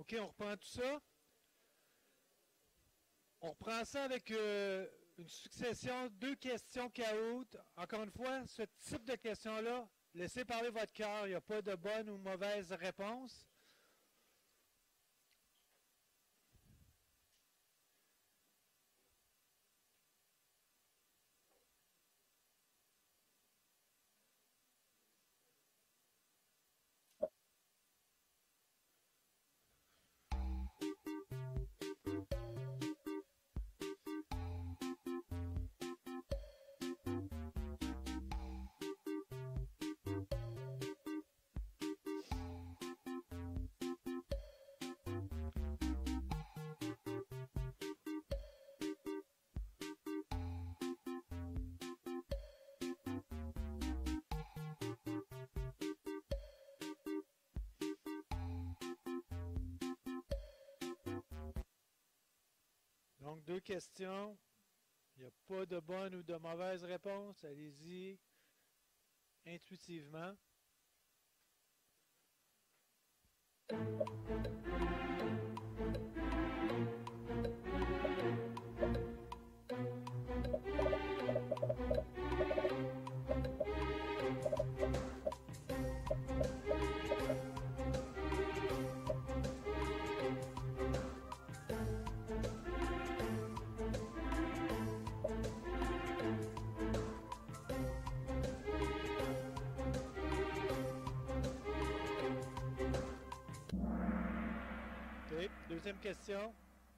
OK, on reprend tout ça. On reprend ça avec une succession, 2 questions KO. Encore une fois, ce type de questions-là, laissez parler votre cœur. Il n'y a pas de bonne ou mauvaise réponse. Donc, 2 questions. Il n'y a pas de bonne ou de mauvaise réponse. Allez-y intuitivement. OK. Deuxième question.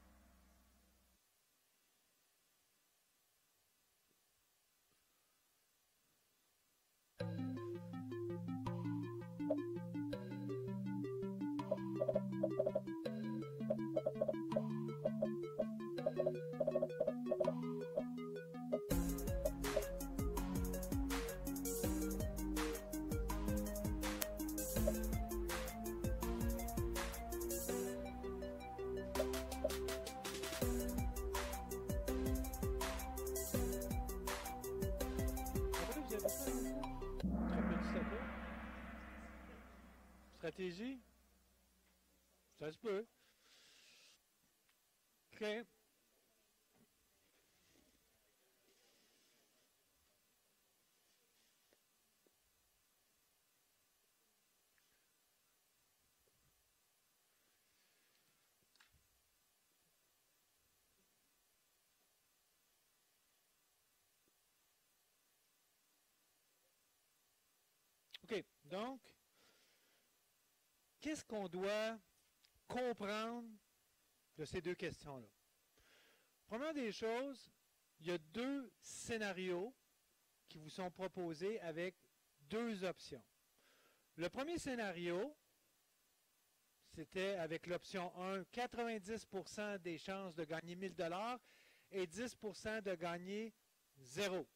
Stratégie? Ça se peut. OK. OK. Donc, qu'est-ce qu'on doit comprendre de ces 2 questions-là? Première des choses, il y a 2 scénarios qui vous sont proposés avec 2 options. Le premier scénario, c'était avec l'option 1, 90% des chances de gagner 1000 $ et 10% de gagner 0.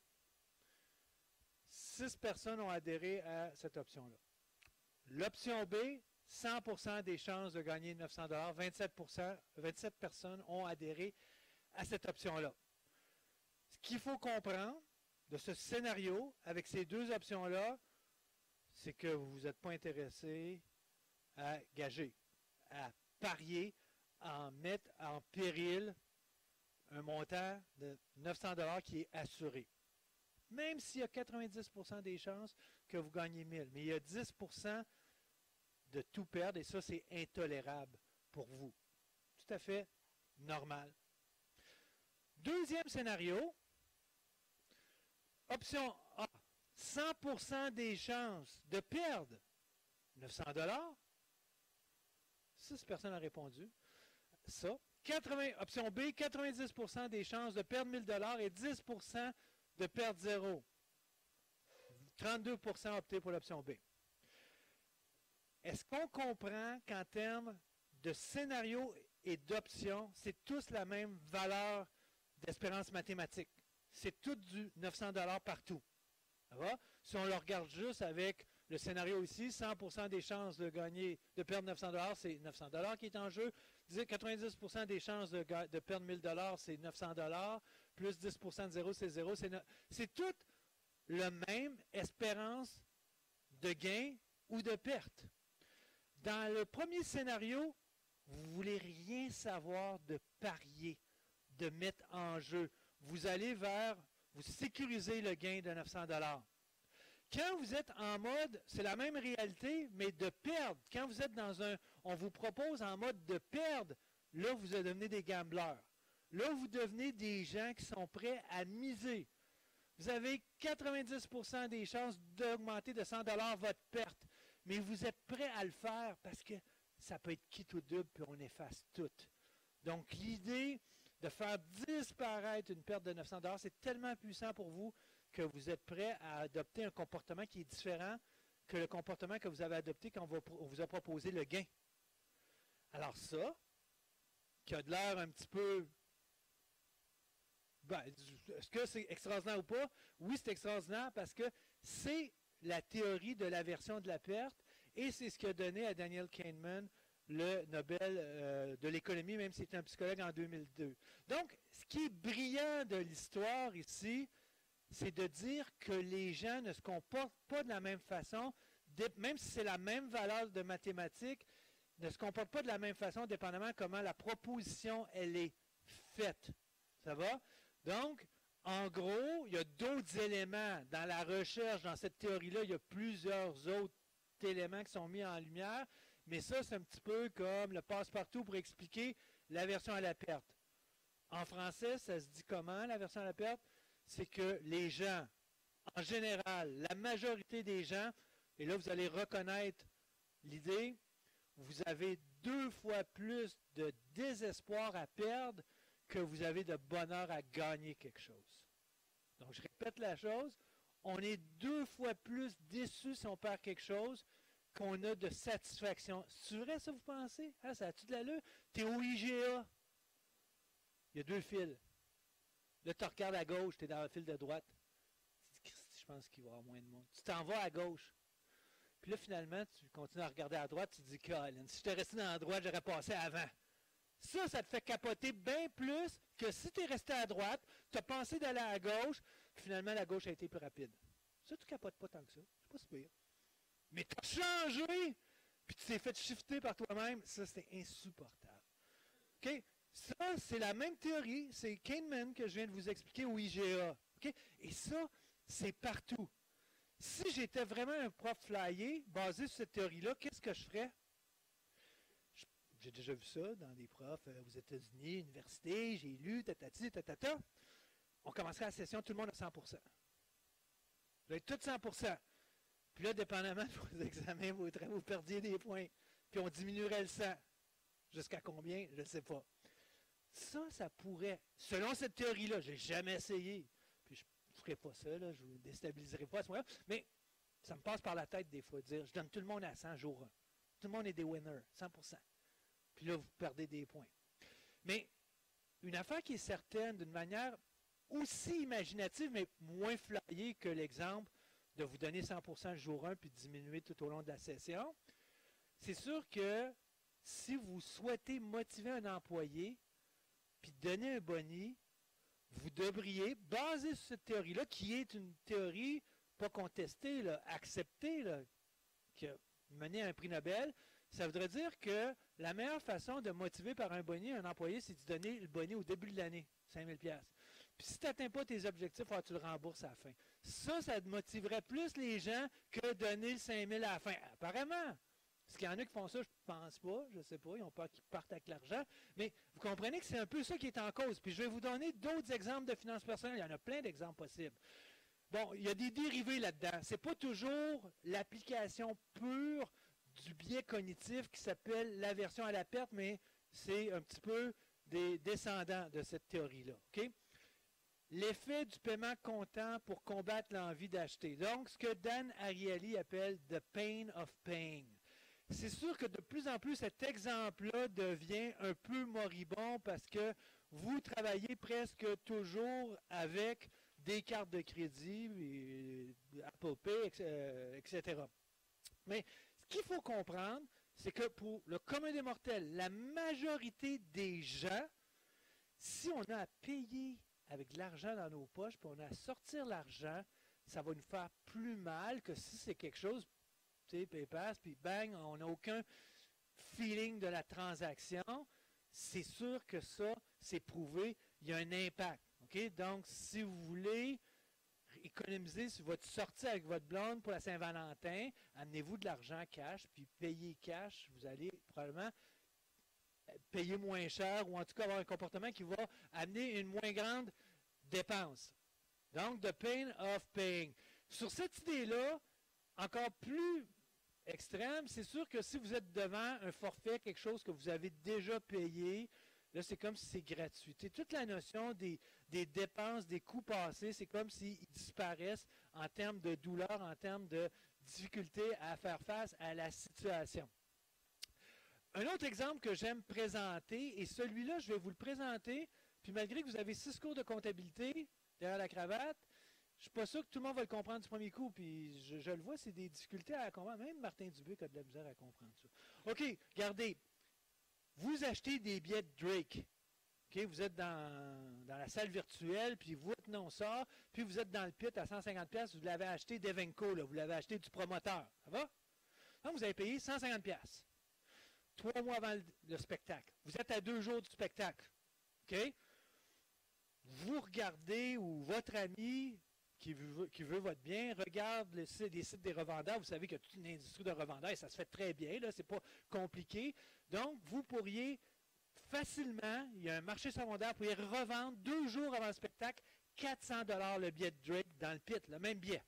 6 personnes ont adhéré à cette option-là. L'option B, 100% des chances de gagner 900 $, 27 personnes ont adhéré à cette option-là. Ce qu'il faut comprendre de ce scénario, avec ces 2 options-là, c'est que vous n'êtes pas intéressé à gager, à parier, à mettre en péril un montant de 900 $ qui est assuré. Même s'il y a 90% des chances que vous gagnez 1000, mais il y a 10% de tout perdre, et ça, c'est intolérable pour vous. Tout à fait normal. Deuxième scénario, option A, 100% des chances de perdre 900 $. 6 personnes ont répondu. Ça. Option B, 90% des chances de perdre 1000 $ et 10% de perdre 0. 32% ont opté pour l'option B. Est-ce qu'on comprend qu'en termes de scénario et d'options, c'est tous la même valeur d'espérance mathématique? C'est tout du 900 $ partout. Ça va? Si on le regarde juste avec le scénario ici, 100% des chances de perdre 900 $, c'est 900 $ qui est en jeu. 90% des chances de perdre 1000 $, c'est 900 $. Plus 10% de 0, c'est 0. C'est toute la même espérance de gain ou de perte. Dans le premier scénario, vous ne voulez rien savoir de parier, de mettre en jeu. Vous allez vous sécurisez le gain de 900 $. Quand vous êtes en mode, c'est la même réalité, mais de perdre. Quand vous êtes on vous propose en mode de perdre, là, vous devenez des gamblers. Là, vous devenez des gens qui sont prêts à miser. Vous avez 90% des chances d'augmenter de 100 $ votre perte, mais vous êtes prêt à le faire parce que ça peut être quitte ou double, puis on efface tout. Donc, l'idée de faire disparaître une perte de 900 $, c'est tellement puissant pour vous que vous êtes prêt à adopter un comportement qui est différent que le comportement que vous avez adopté quand on vous a proposé le gain. Alors ça, qui a de l'air un petit peu... est-ce que c'est extraordinaire ou pas? Oui, c'est extraordinaire parce que c'est la théorie de l'aversion de la perte et c'est ce qui a donné à Daniel Kahneman le Nobel de l'économie, même si c'était un psychologue en 2002. Donc, ce qui est brillant de l'histoire ici, c'est de dire que les gens ne se comportent pas de la même façon, même si c'est la même valeur de mathématiques, ne se comportent pas de la même façon, dépendamment comment la proposition elle est faite. Ça va? Donc, en gros, il y a d'autres éléments dans la recherche, dans cette théorie-là, il y a plusieurs autres éléments qui sont mis en lumière, mais ça, c'est un petit peu comme le passe-partout pour expliquer l'aversion à la perte. En français, ça se dit comment, l'aversion à la perte? C'est que les gens, en général, la majorité des gens, et là, vous allez reconnaître l'idée, vous avez 2 fois plus de désespoir à perdre que vous avez de bonheur à gagner quelque chose. Donc, je répète la chose, on est 2 fois plus déçu si on perd quelque chose qu'on a de satisfaction. C'est vrai, ça, vous pensez? Ah, ça a-tu de l'allure? Tu es au IGA. Il y a 2 fils. Là, tu regardes à gauche, tu es dans le fil de droite. Tu dis, je pense qu'il va y avoir moins de monde. Tu t'en vas à gauche. Puis là, finalement, tu continues à regarder à droite, tu te dis, Colin, si j'étais resté dans la droite, j'aurais passé avant. Ça te fait capoter bien plus que si tu es resté à droite, tu as pensé d'aller à gauche, puis finalement, la gauche a été plus rapide. Ça, tu ne capotes pas tant que ça. C'est pas si pire. Mais tu as changé, puis tu t'es fait shifter par toi-même. Ça, c'est insupportable. OK? Ça, c'est la même théorie. C'est Kahneman que je viens de vous expliquer au IGA. OK? Et ça, c'est partout. Si j'étais vraiment un prof flyé, basé sur cette théorie-là, qu'est-ce que je ferais? J'ai déjà vu ça dans des profs aux États-Unis, université, j'ai lu, tatati, tatata. On commencerait la session, tout le monde à 100%. Vous avez tout 100%. Puis là, dépendamment de vos examens, vous perdiez des points. Puis on diminuerait le 100. Jusqu'à combien? Je ne sais pas. Ça pourrait, selon cette théorie-là, je n'ai jamais essayé, puis je ne ferai pas ça, là, je ne vous déstabiliserai pas à ce moment-là, mais ça me passe par la tête des fois de dire, je donne tout le monde à 100 jours 1. Tout le monde est des winners, 100%. Puis là, vous perdez des points. Mais une affaire qui est certaine, d'une manière aussi imaginative, mais moins flyée que l'exemple de vous donner 100% le jour 1 puis de diminuer tout au long de la session, c'est sûr que si vous souhaitez motiver un employé puis donner un boni, vous devriez, basé sur cette théorie-là, qui est une théorie pas contestée, là, acceptée, là, qui a mené à un prix Nobel, ça voudrait dire que la meilleure façon de motiver par un boni un employé, c'est de donner le boni au début de l'année, 5 000 $. Puis si tu n'atteins pas tes objectifs, tu le rembourses à la fin. Ça motiverait plus les gens que donner le 5 000 à la fin. Apparemment. Parce qu'il y en a qui font ça, je ne pense pas, je ne sais pas, ils ont peur qu'ils partent avec l'argent. Mais vous comprenez que c'est un peu ça qui est en cause. Puis je vais vous donner d'autres exemples de finances personnelles. Il y en a plein d'exemples possibles. Bon, il y a des dérivés là-dedans. Ce n'est pas toujours l'application pure du biais cognitif qui s'appelle l'aversion à la perte, mais c'est un petit peu des descendants de cette théorie-là. OK? L'effet du paiement comptant pour combattre l'envie d'acheter. Donc, ce que Dan Ariely appelle « the pain of paying ». C'est sûr que de plus en plus, cet exemple-là devient un peu moribond parce que vous travaillez presque toujours avec des cartes de crédit, Apple Pay, etc. Mais ce qu'il faut comprendre, c'est que pour le commun des mortels, la majorité des gens, si on a à payer avec de l'argent dans nos poches, puis on a à sortir l'argent, ça va nous faire plus mal que si c'est quelque chose, tu sais, PayPass, puis bang, on n'a aucun feeling de la transaction, c'est sûr que ça, c'est prouvé, il y a un impact. Okay? Donc, si vous voulez économiser sur votre sortie avec votre blonde pour la Saint-Valentin, amenez-vous de l'argent cash, puis payez cash, vous allez probablement payer moins cher ou en tout cas avoir un comportement qui va amener une moins grande dépense. Donc, the pain of paying. Sur cette idée-là, encore plus extrême, c'est sûr que si vous êtes devant un forfait, quelque chose que vous avez déjà payé, là, c'est comme si c'est gratuit. Toute la notion des dépenses, des coûts passés, c'est comme s'ils disparaissent en termes de douleur, en termes de difficulté à faire face à la situation. Un autre exemple que j'aime présenter, et celui-là, je vais vous le présenter, puis malgré que vous avez 6 cours de comptabilité derrière la cravate, je ne suis pas sûr que tout le monde va le comprendre du premier coup, puis je le vois, c'est des difficultés à comprendre. Même Martin Dubé a de la misère à comprendre ça. OK, regardez. Vous achetez des billets de Drake. Okay, vous êtes dans la salle virtuelle, puis votre nom sort, puis vous êtes dans le pit à 150$, vous l'avez acheté d'Evenco, vous l'avez acheté du promoteur. Ça va? Donc, vous avez payé 150$. 3 mois avant le spectacle. Vous êtes à 2 jours du spectacle. OK? Vous regardez, ou votre ami qui veut votre bien, regarde les sites des revendeurs. Vous savez qu'il y a toute une industrie de revendeurs et ça se fait très bien, là, c'est pas compliqué. Donc, vous pourriez facilement, il y a un marché secondaire, vous pourriez revendre 2 jours avant le spectacle 400$ le billet de Drake dans le pit, le même billet.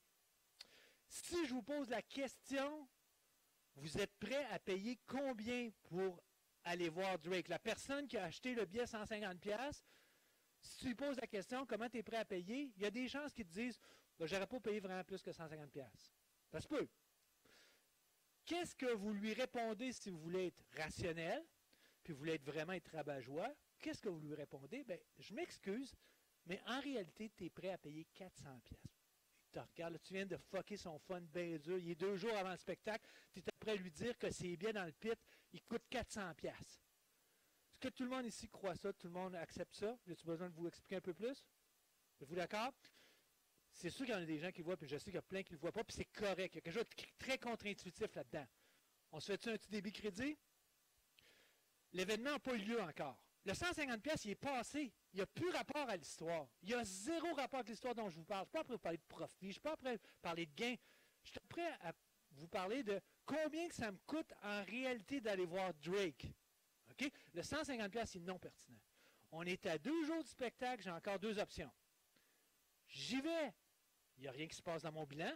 Si je vous pose la question, vous êtes prêt à payer combien pour aller voir Drake? La personne qui a acheté le billet 150$, si tu lui poses la question, comment tu es prêt à payer, il y a des chances qu'ils te disent, ben, j'aurais pas payé vraiment plus que 150$. Ça se peut. Qu'est-ce que vous lui répondez si vous voulez être rationnel, puis vous voulez vraiment être rabat-joie? Qu'est-ce que vous lui répondez? Ben, je m'excuse, mais en réalité, tu es prêt à payer 400$. Tu regardes, là, tu viens de fucker son fun bien dur. Il est 2 jours avant le spectacle. Tu es prêt à lui dire que ses billets dans le pit, il coûte 400$. Est-ce que tout le monde ici croit ça? Tout le monde accepte ça? As-tu besoin de vous expliquer un peu plus? Êtes-vous d'accord? C'est sûr qu'il y en a des gens qui le voient, puis je sais qu'il y a plein qui ne le voient pas, puis c'est correct. Il y a quelque chose de très contre-intuitif là-dedans. On se fait-tu un petit débit crédit? L'événement n'a pas eu lieu encore. Le 150$, il est passé. Il n'y a plus rapport à l'histoire. Il y a 0 rapport avec l'histoire dont je vous parle. Je ne suis pas prêt à vous parler de profit. Je ne suis pas prêt à parler de gain. Je suis prêt à vous parler de combien que ça me coûte en réalité d'aller voir Drake. Okay? Le 150$, c'est non pertinent. On est à 2 jours du spectacle. J'ai encore 2 options. J'y vais. Il n'y a rien qui se passe dans mon bilan.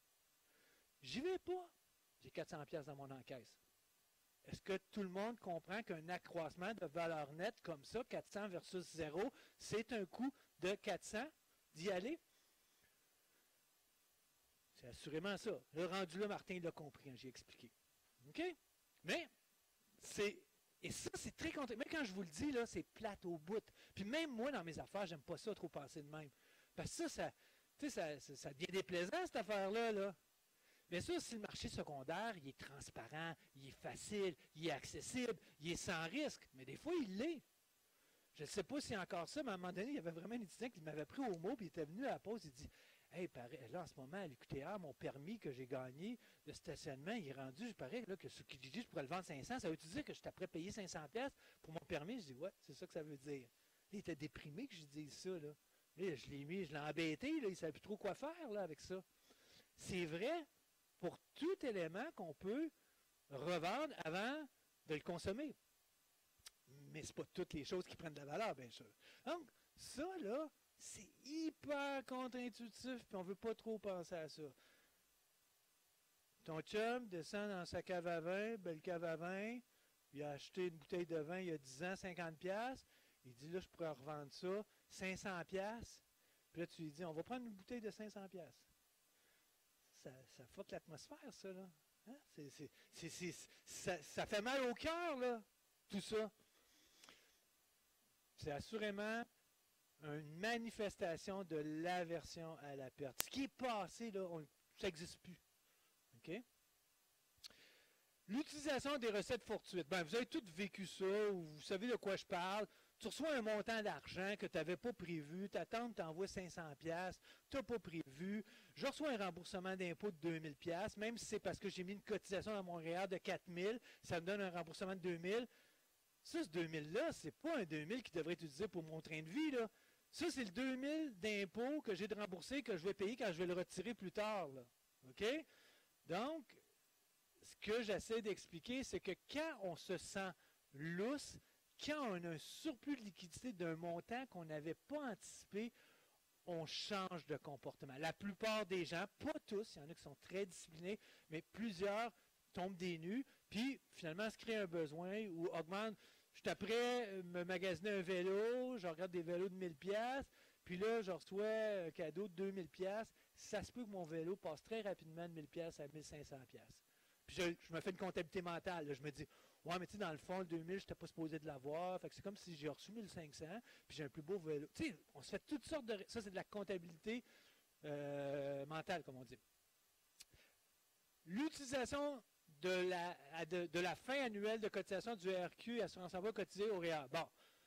J'y vais pas. J'ai 400$ dans mon encaisse. Est-ce que tout le monde comprend qu'un accroissement de valeur nette comme ça, 400 versus 0, c'est un coût de 400 d'y aller? C'est assurément ça. Le rendu là, Martin l'a compris, hein, j'ai expliqué. OK? Mais, et ça, c'est très contre. Mais quand je vous le dis, là, c'est plate au bout. Puis même moi, dans mes affaires, j'aime pas ça trop penser de même. Parce que ça devient déplaisant, cette affaire-là, là. Bien sûr, si le marché secondaire, il est transparent, il est facile, il est accessible, il est sans risque, mais des fois, il l'est. Je ne sais pas si c'est encore ça, mais à un moment donné, il y avait vraiment un étudiant qui m'avait pris au mot, puis il était venu à la pause, il dit « Hey, là, en ce moment, à l'UQTR, mon permis que j'ai gagné de stationnement, il est rendu, je parais, là, que sur Kijiji, je pourrais le vendre 500, ça veut-tu dire que je t'apprête à payer 500$ pour mon permis? » Je dis « Ouais, c'est ça que ça veut dire. » Il était déprimé que je dise ça, là. Là, je l'ai embêté, là, il ne savait plus trop quoi faire, là, avec ça. C'est vrai pour tout élément qu'on peut revendre avant de le consommer. Mais ce n'est pas toutes les choses qui prennent de la valeur, bien sûr. Donc, ça, là, c'est hyper contre-intuitif, puis on ne veut pas trop penser à ça. Ton chum descend dans sa cave à vin, belle cave à vin, il a acheté une bouteille de vin il y a 10 ans, 50$, il dit, là, je pourrais revendre ça, 500$, puis là, tu lui dis, on va prendre une bouteille de 500$. Ça fuck l'atmosphère, ça, là. Hein? Ça fait mal au cœur, là, tout ça. C'est assurément une manifestation de l'aversion à la perte. Ce qui est passé, là, ça n'existe plus. OK? L'utilisation des recettes fortuites. Ben, vous avez tous vécu ça, ou vous savez de quoi je parle. Tu reçois un montant d'argent que tu n'avais pas prévu, ta tante t'envoie 500$, tu n'as pas prévu, je reçois un remboursement d'impôt de 2000$, même si c'est parce que j'ai mis une cotisation dans mon REER de 4000$, ça me donne un remboursement de 2000$. Ça, ce 2000$-là, ce n'est pas un 2000$ qui devrait être utilisé pour mon train de vie, là. Ça, c'est le 2000$ d'impôt que j'ai de rembourser, que je vais payer quand je vais le retirer plus tard, là. OK? Donc, ce que j'essaie d'expliquer, c'est que quand on se sent lousse, quand on a un surplus de liquidité d'un montant qu'on n'avait pas anticipé, on change de comportement. La plupart des gens, pas tous, il y en a qui sont très disciplinés, mais plusieurs tombent des nues, puis finalement se crée un besoin ou augmente. Je suis après me magasiner un vélo, je regarde des vélos de 1000$, puis là, je reçois un cadeau de 2000$. Ça se peut que mon vélo passe très rapidement de 1000$ à 1500$. Puis je me fais une comptabilité mentale. Là. Je me dis, ouais, mais tu sais, dans le fond, le 2000, je n'étais pas supposé de l'avoir. Fait que c'est comme si j'ai reçu 1500, puis j'ai un plus beau vélo. Tu sais, on se fait toutes sortes de... Ça, c'est de la comptabilité mentale, comme on dit. L'utilisation de la fin annuelle de cotisation du RQ, assurance emploi cotisée au REER. Bon,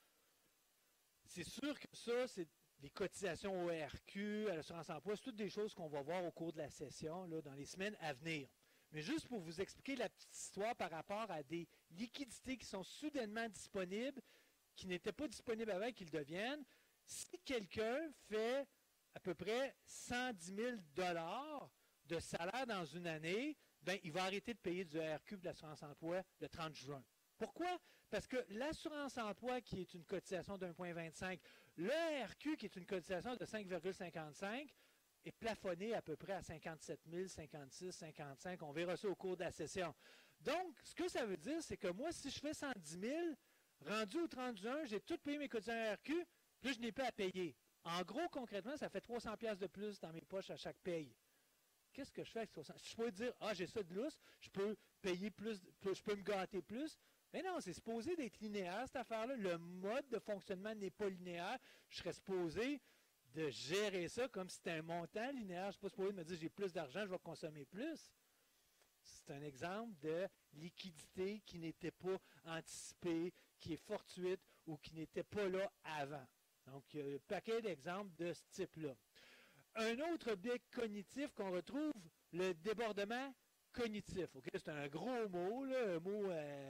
c'est sûr que ça, c'est des cotisations au RQ, à l'assurance emploi, c'est toutes des choses qu'on va voir au cours de la session, là, dans les semaines à venir. Mais juste pour vous expliquer la petite histoire par rapport à des liquidités qui sont soudainement disponibles, qui n'étaient pas disponibles avant qu'ils deviennent, si quelqu'un fait à peu près 110 000 $ de salaire dans une année, ben, il va arrêter de payer du RQ de l'assurance emploi le 30 juin. Pourquoi? Parce que l'assurance emploi, qui est une cotisation de 1,25, le RQ, qui est une cotisation de 5,55, est plafonné à peu près à 57 000, 56, 55. On verra ça au cours de la session. Donc, ce que ça veut dire, c'est que moi, si je fais 110 000, rendu au 30 juin, j'ai tout payé mes cotisations RQ, puis je n'ai pas à payer. En gros, concrètement, ça fait 300$ de plus dans mes poches à chaque paye. Qu'est-ce que je fais avec 300$? Je peux dire, ah, j'ai ça de lousse, je peux payer plus, je peux me gâter plus. Mais non, c'est supposé d'être linéaire, cette affaire-là. Le mode de fonctionnement n'est pas linéaire. Je serais supposé de gérer ça comme si c'était un montant linéaire. Je ne suis pas supposé de me dire, j'ai plus d'argent, je vais consommer plus. C'est un exemple de liquidité qui n'était pas anticipée, qui est fortuite ou qui n'était pas là avant. Donc, il y a un paquet d'exemples de ce type-là. Un autre biais cognitif qu'on retrouve, le débordement cognitif. Okay? C'est un gros mot, là, un mot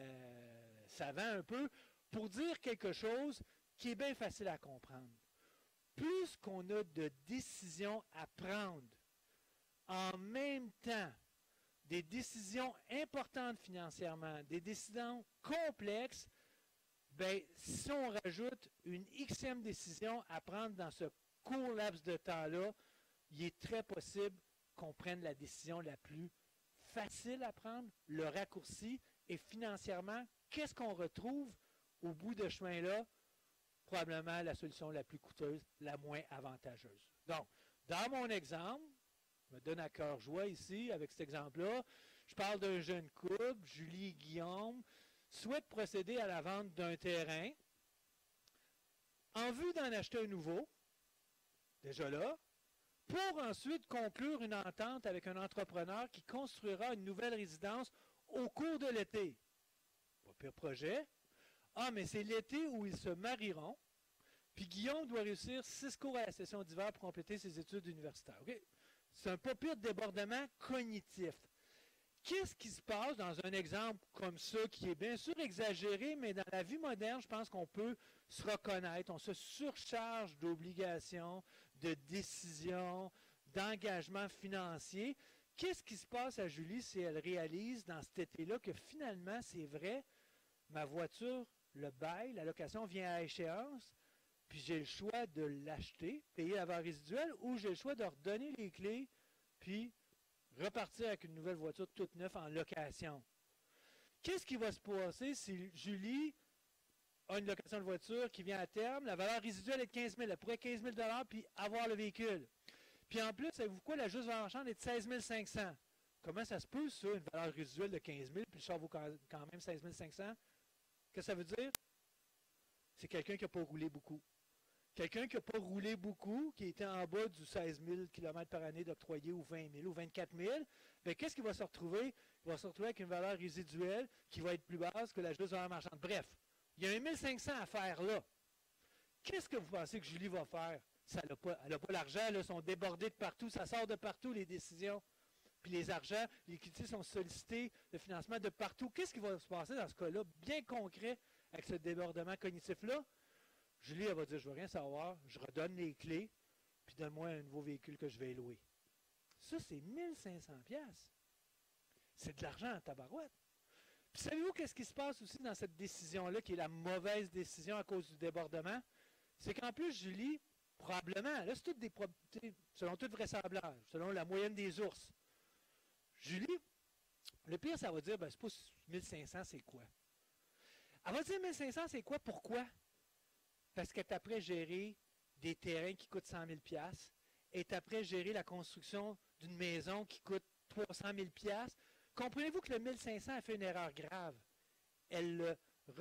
savant un peu, pour dire quelque chose qui est bien facile à comprendre. Plus qu'on a de décisions à prendre en même temps, des décisions importantes financièrement, des décisions complexes, bien, si on rajoute une xème décision à prendre dans ce court laps de temps-là, il est très possible qu'on prenne la décision la plus facile à prendre, le raccourci, et financièrement, qu'est-ce qu'on retrouve au bout de ce chemin-là? Probablement la solution la plus coûteuse, la moins avantageuse. Donc, dans mon exemple, je me donne à cœur joie ici avec cet exemple-là, je parle d'un jeune couple, Julie et Guillaume, souhaitent procéder à la vente d'un terrain en vue d'en acheter un nouveau, déjà là, pour ensuite conclure une entente avec un entrepreneur qui construira une nouvelle résidence au cours de l'été. Pas pire projet. Ah, mais c'est l'été où ils se marieront, puis Guillaume doit réussir 6 cours à la session d'hiver pour compléter ses études universitaires. Okay? C'est un pas pire débordement cognitif. Qu'est-ce qui se passe dans un exemple comme ça, qui est bien sûr exagéré, mais dans la vie moderne, je pense qu'on peut se reconnaître. On se surcharge d'obligations, de décisions, d'engagements financiers. Qu'est-ce qui se passe à Julie si elle réalise dans cet été-là que finalement, c'est vrai, ma voiture, le bail, la location vient à échéance, puis j'ai le choix de l'acheter, payer la valeur résiduelle, ou j'ai le choix de redonner les clés, puis repartir avec une nouvelle voiture toute neuve en location. Qu'est-ce qui va se passer si Julie a une location de voiture qui vient à terme, la valeur résiduelle est de 15 000, elle pourrait 15 000 $ puis avoir le véhicule. Puis en plus, savez-vous quoi, la juste valeur marchande est de 16 500. Comment ça se peut, ça, une valeur résiduelle de 15 000, puis le char vaut quand même 16 500? Qu'est-ce que ça veut dire? C'est quelqu'un qui n'a pas roulé beaucoup. Quelqu'un qui n'a pas roulé beaucoup, qui était en bas du 16 000 km par année d'octroyer, ou 20 000, ou 24 000, bien, qu'est-ce qu'il va se retrouver? Il va se retrouver avec une valeur résiduelle qui va être plus basse que la juste valeur marchande. Bref, il y a 1 500 à faire là. Qu'est-ce que vous pensez que Julie va faire? Si elle n'a pas l'argent, elles sont débordées de partout, ça sort de partout, les décisions. Puis les argents, les liquidités sont sollicités, le financement de partout. Qu'est-ce qui va se passer dans ce cas-là, bien concret, avec ce débordement cognitif-là? Julie, elle va dire, je ne veux rien savoir, je redonne les clés, puis donne-moi un nouveau véhicule que je vais louer. Ça, c'est 1500$. C'est de l'argent en tabarouette. Puis savez-vous qu'est-ce qui se passe aussi dans cette décision-là, qui est la mauvaise décision à cause du débordement? C'est qu'en plus, Julie, probablement, là, c'est toutes des selon toute vraisemblance, selon la moyenne des ours. Julie, le pire, ça va dire, ben, c'est pas 1500, c'est quoi? Elle va dire 1500, c'est quoi? Pourquoi? Parce qu'elle est après gérer des terrains qui coûtent 100 000 $, est après gérer la construction d'une maison qui coûte 300 000 $. Comprenez-vous que le 1500 a fait une erreur grave? Elle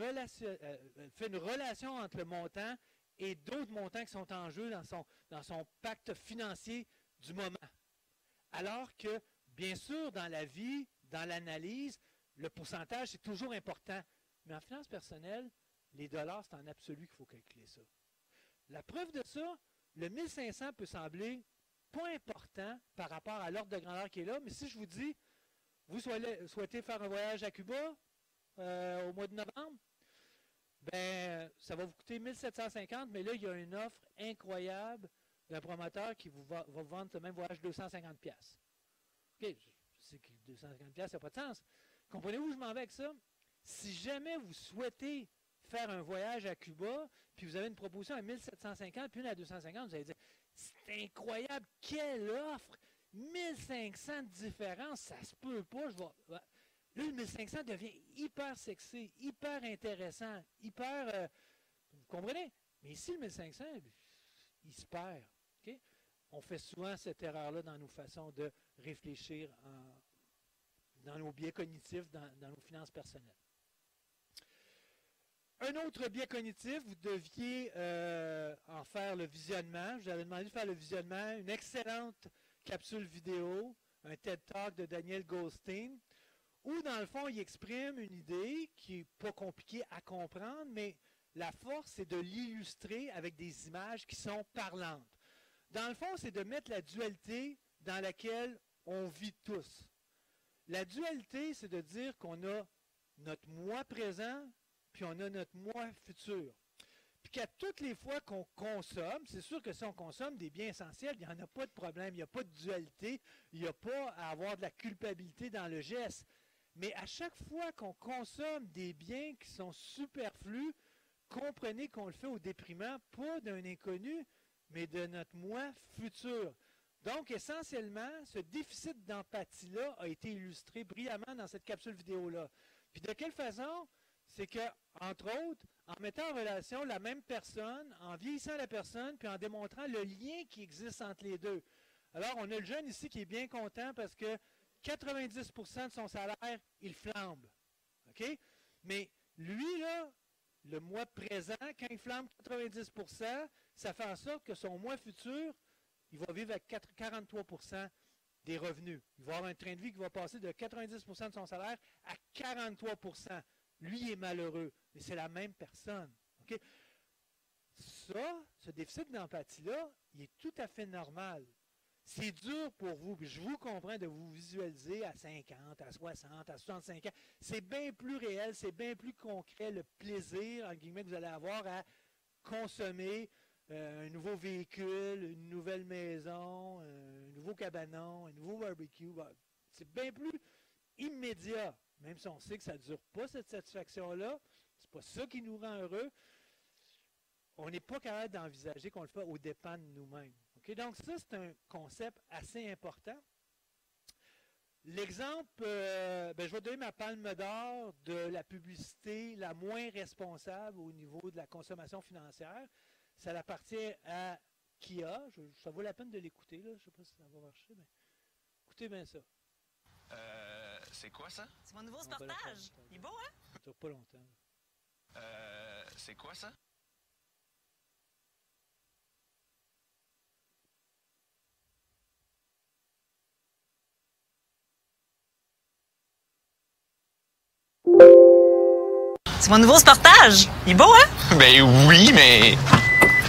fait une relation entre le montant et d'autres montants qui sont en jeu dans son pacte financier du moment. Alors que, bien sûr, dans la vie, dans l'analyse, le pourcentage, c'est toujours important. Mais en finance personnelle, les dollars, c'est en absolu qu'il faut calculer ça. La preuve de ça, le 1500 peut sembler pas important par rapport à l'ordre de grandeur qui est là, mais si je vous dis, vous souhaitez faire un voyage à Cuba au mois de novembre, ben, ça va vous coûter 1750, mais là, il y a une offre incroyable d'un promoteur qui va vous vendre ce même voyage 250 $. OK, je sais que 250 $, ça n'a pas de sens. Comprenez-vous où je m'en vais avec ça? Si jamais vous souhaitez faire un voyage à Cuba, puis vous avez une proposition à 1750, puis une à 250, vous allez dire, c'est incroyable, quelle offre! 1500 de différence, ça se peut pas. Là, le 1500 devient hyper sexy, hyper intéressant, hyper... vous comprenez? Mais ici, le 1500, il se perd. Okay? On fait souvent cette erreur-là dans nos façons de réfléchir, dans nos biais cognitifs, dans nos finances personnelles. Un autre biais cognitif, vous deviez en faire le visionnement. Je vous avais demandé de faire le visionnement. Une excellente capsule vidéo, un TED Talk de Daniel Goldstein, où dans le fond, il exprime une idée qui n'est pas compliquée à comprendre, mais la force, c'est de l'illustrer avec des images qui sont parlantes. Dans le fond, c'est de mettre la dualité dans laquelle on vit tous. La dualité, c'est de dire qu'on a notre moi présent, puis on a notre moi futur. Puis qu'à toutes les fois qu'on consomme, c'est sûr que si on consomme des biens essentiels, il n'y en a pas de problème, il n'y a pas de dualité, il n'y a pas à avoir de la culpabilité dans le geste. Mais à chaque fois qu'on consomme des biens qui sont superflus, comprenez qu'on le fait au déprimant, pas d'un inconnu, mais de notre moi futur. Donc, essentiellement, ce déficit d'empathie-là a été illustré brillamment dans cette capsule vidéo-là. Puis de quelle façon? C'est que, entre autres, en mettant en relation la même personne, en vieillissant la personne, puis en démontrant le lien qui existe entre les deux. Alors, on a le jeune ici qui est bien content parce que 90% de son salaire, il flambe. OK? Mais lui, là, le mois présent, quand il flambe 90%, ça fait en sorte que son mois futur, il va vivre avec 43% des revenus. Il va avoir un train de vie qui va passer de 90% de son salaire à 43%. Lui, il est malheureux, mais c'est la même personne. Okay? Ça, ce déficit d'empathie-là, il est tout à fait normal. C'est dur pour vous, puis je vous comprends de vous visualiser à 50, à 60, à 65 ans. C'est bien plus réel, c'est bien plus concret, le plaisir, en guillemets, que vous allez avoir à consommer un nouveau véhicule, une nouvelle maison, un nouveau cabanon, un nouveau barbecue. C'est bien plus immédiat. Même si on sait que ça ne dure pas, cette satisfaction-là, c'est pas ça qui nous rend heureux, on n'est pas capable d'envisager qu'on le fait aux dépens de nous-mêmes. Okay? Donc ça, c'est un concept assez important. L'exemple, je vais donner ma palme d'or de la publicité la moins responsable au niveau de la consommation financière. Ça appartient à Kia. Ça vaut la peine de l'écouter. Je ne sais pas si ça va marcher, mais écoutez bien ça. C'est quoi ça? C'est mon nouveau Sportage. Il est beau, hein? Ça dure pas longtemps. C'est quoi ça? C'est mon nouveau Sportage. Il est beau, hein? Ben oui, mais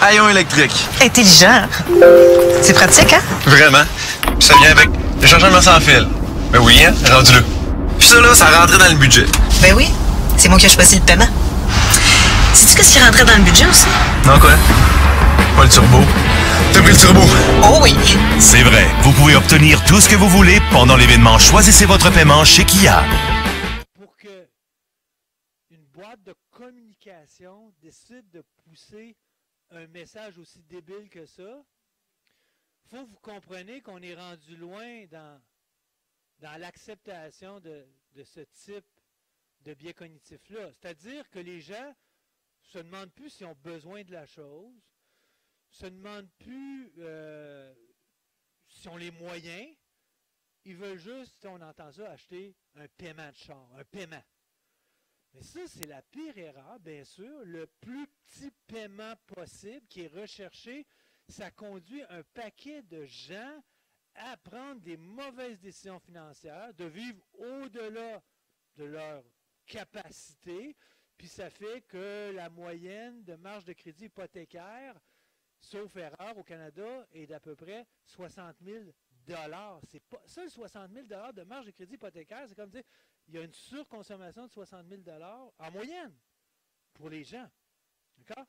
haillons électrique. Intelligent. C'est pratique, hein? Vraiment. Puis ça vient avec le chargement sans fil. Ben oui, hein, rendu là. Puis ça, là, ça rentrait dans le budget. Ben oui. C'est moi qui ai choisi le paiement. Sais-tu qu'est-ce qui rentrait dans le budget aussi? Non, quoi? Pas le turbo. T'as pris le turbo? Oh oui! C'est vrai, vous pouvez obtenir tout ce que vous voulez pendant l'événement Choisissez votre paiement chez Kia. Pour que une boîte de communication décide de pousser un message aussi débile que ça, faut que vous compreniez qu'on est rendu loin dans l'acceptation de ce type de biais cognitif-là. C'est-à-dire que les gens se demandent plus s'ils ont besoin de la chose, se demandent plus s'ils ont les moyens, ils veulent juste, si on entend ça, acheter un paiement de char, un paiement. Mais ça, c'est la pire erreur, bien sûr. Le plus petit paiement possible qui est recherché, ça conduit un paquet de gens à prendre des mauvaises décisions financières, de vivre au-delà de leur capacité, puis ça fait que la moyenne de marge de crédit hypothécaire, sauf erreur au Canada, est d'à peu près 60 000 $. C'est pas ça, le 60 000 $ de marge de crédit hypothécaire, c'est comme dire, il y a une surconsommation de 60 000 $ en moyenne pour les gens. D'accord?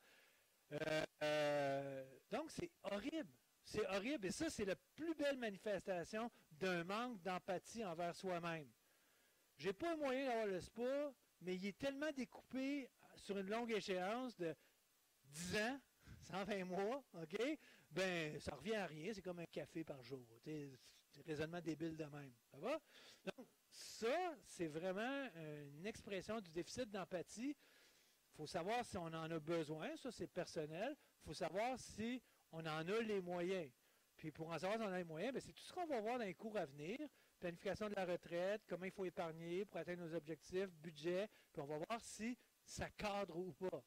Donc, c'est horrible. C'est horrible. Et ça, c'est la plus belle manifestation d'un manque d'empathie envers soi-même. J'ai pas le moyen d'avoir le spa, mais il est tellement découpé sur une longue échéance de 10 ans, 120 mois, OK? Ben, ça revient à rien. C'est comme un café par jour. C'est raisonnement débile de même. Ça va? Donc, ça, c'est vraiment une expression du déficit d'empathie. Il faut savoir si on en a besoin. Ça, c'est personnel. Il faut savoir si on en a les moyens. Puis pour en savoir si on a les moyens, ben, c'est tout ce qu'on va voir dans les cours à venir. Planification de la retraite, comment il faut épargner pour atteindre nos objectifs, budget. Puis on va voir si ça cadre ou pas.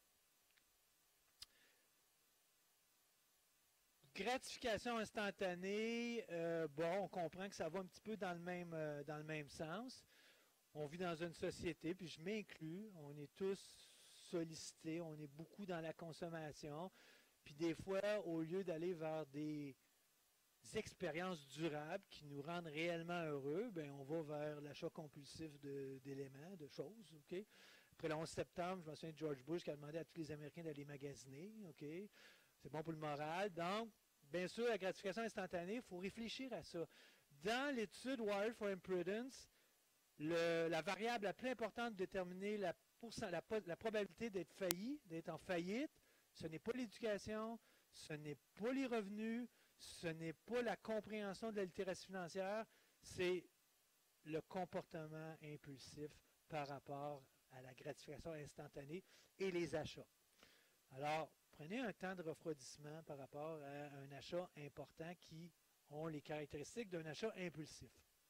Gratification instantanée, bon, on comprend que ça va un petit peu dans le même sens. On vit dans une société, puis je m'inclus, on est tous sollicités, on est beaucoup dans la consommation. Puis des fois, au lieu d'aller vers des expériences durables qui nous rendent réellement heureux, ben on va vers l'achat compulsif d'éléments, de choses. Okay? Après le 11 septembre, je me souviens de George Bush qui a demandé à tous les Américains d'aller magasiner. Okay? C'est bon pour le moral. Donc, bien sûr, la gratification instantanée, il faut réfléchir à ça. Dans l'étude Wired for Imprudence, la variable la plus importante de déterminer la probabilité d'être failli, d'être en faillite, ce n'est pas l'éducation, ce n'est pas les revenus, ce n'est pas la compréhension de la littératie financière, c'est le comportement impulsif par rapport à la gratification instantanée et les achats. Alors, prenez un temps de refroidissement par rapport à un achat important qui ont les caractéristiques d'un achat impulsif.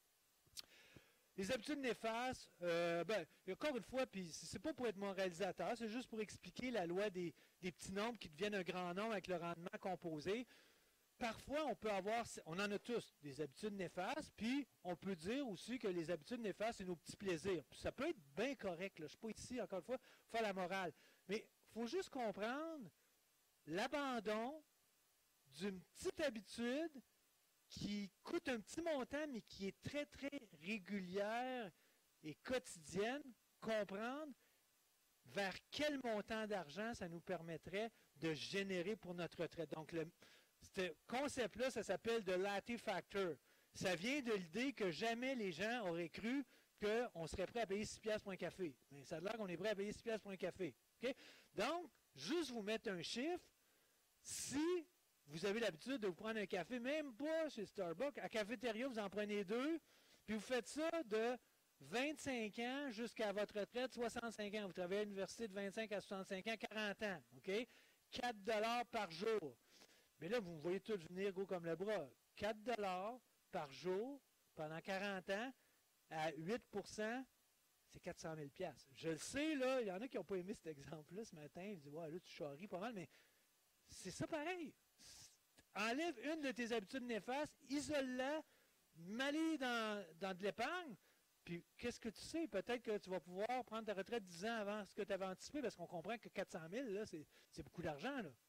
Les habitudes néfastes, encore une fois, puis c'est pas pour être moralisateur, c'est juste pour expliquer la loi des petits nombres qui deviennent un grand nombre avec le rendement composé. Parfois, on en a tous des habitudes néfastes, puis on peut dire aussi que les habitudes néfastes, c'est nos petits plaisirs. Puis ça peut être bien correct, là. Je ne suis pas ici, encore une fois, pour faire la morale. Mais il faut juste comprendre l'abandon d'une petite habitude qui coûte un petit montant, mais qui est très, très régulière et quotidienne, comprendre vers quel montant d'argent ça nous permettrait de générer pour notre retraite. Donc, ce concept-là, ça s'appelle the Latte Factor. Ça vient de l'idée que jamais les gens auraient cru qu'on serait prêt à payer 6 piastres pour un café. Mais ça a l'air qu'on est prêt à payer 6 piastres pour un café. Okay? Donc, juste vous mettre un chiffre, si vous avez l'habitude de vous prendre un café, même pas chez Starbucks, à cafétéria, vous en prenez 2, puis vous faites ça de 25 ans jusqu'à votre retraite, 65 ans. Vous travaillez à l'université de 25 à 65 ans, 40 ans. Okay? 4 $ par jour. Mais là, vous me voyez tous venir gros comme le bras. 4 $ par jour pendant 40 ans à 8 %, c'est 400 000 $. Je le sais, là, il y en a qui n'ont pas aimé cet exemple-là ce matin. Ils disent, ouais, là, tu charries pas mal, mais c'est ça pareil. Enlève une de tes habitudes néfastes, isole-la, mets-la dans de l'épargne, puis qu'est-ce que tu sais? Peut-être que tu vas pouvoir prendre ta retraite 10 ans avant ce que tu avais anticipé, parce qu'on comprend que 400 000 $, là, c'est beaucoup d'argent, là.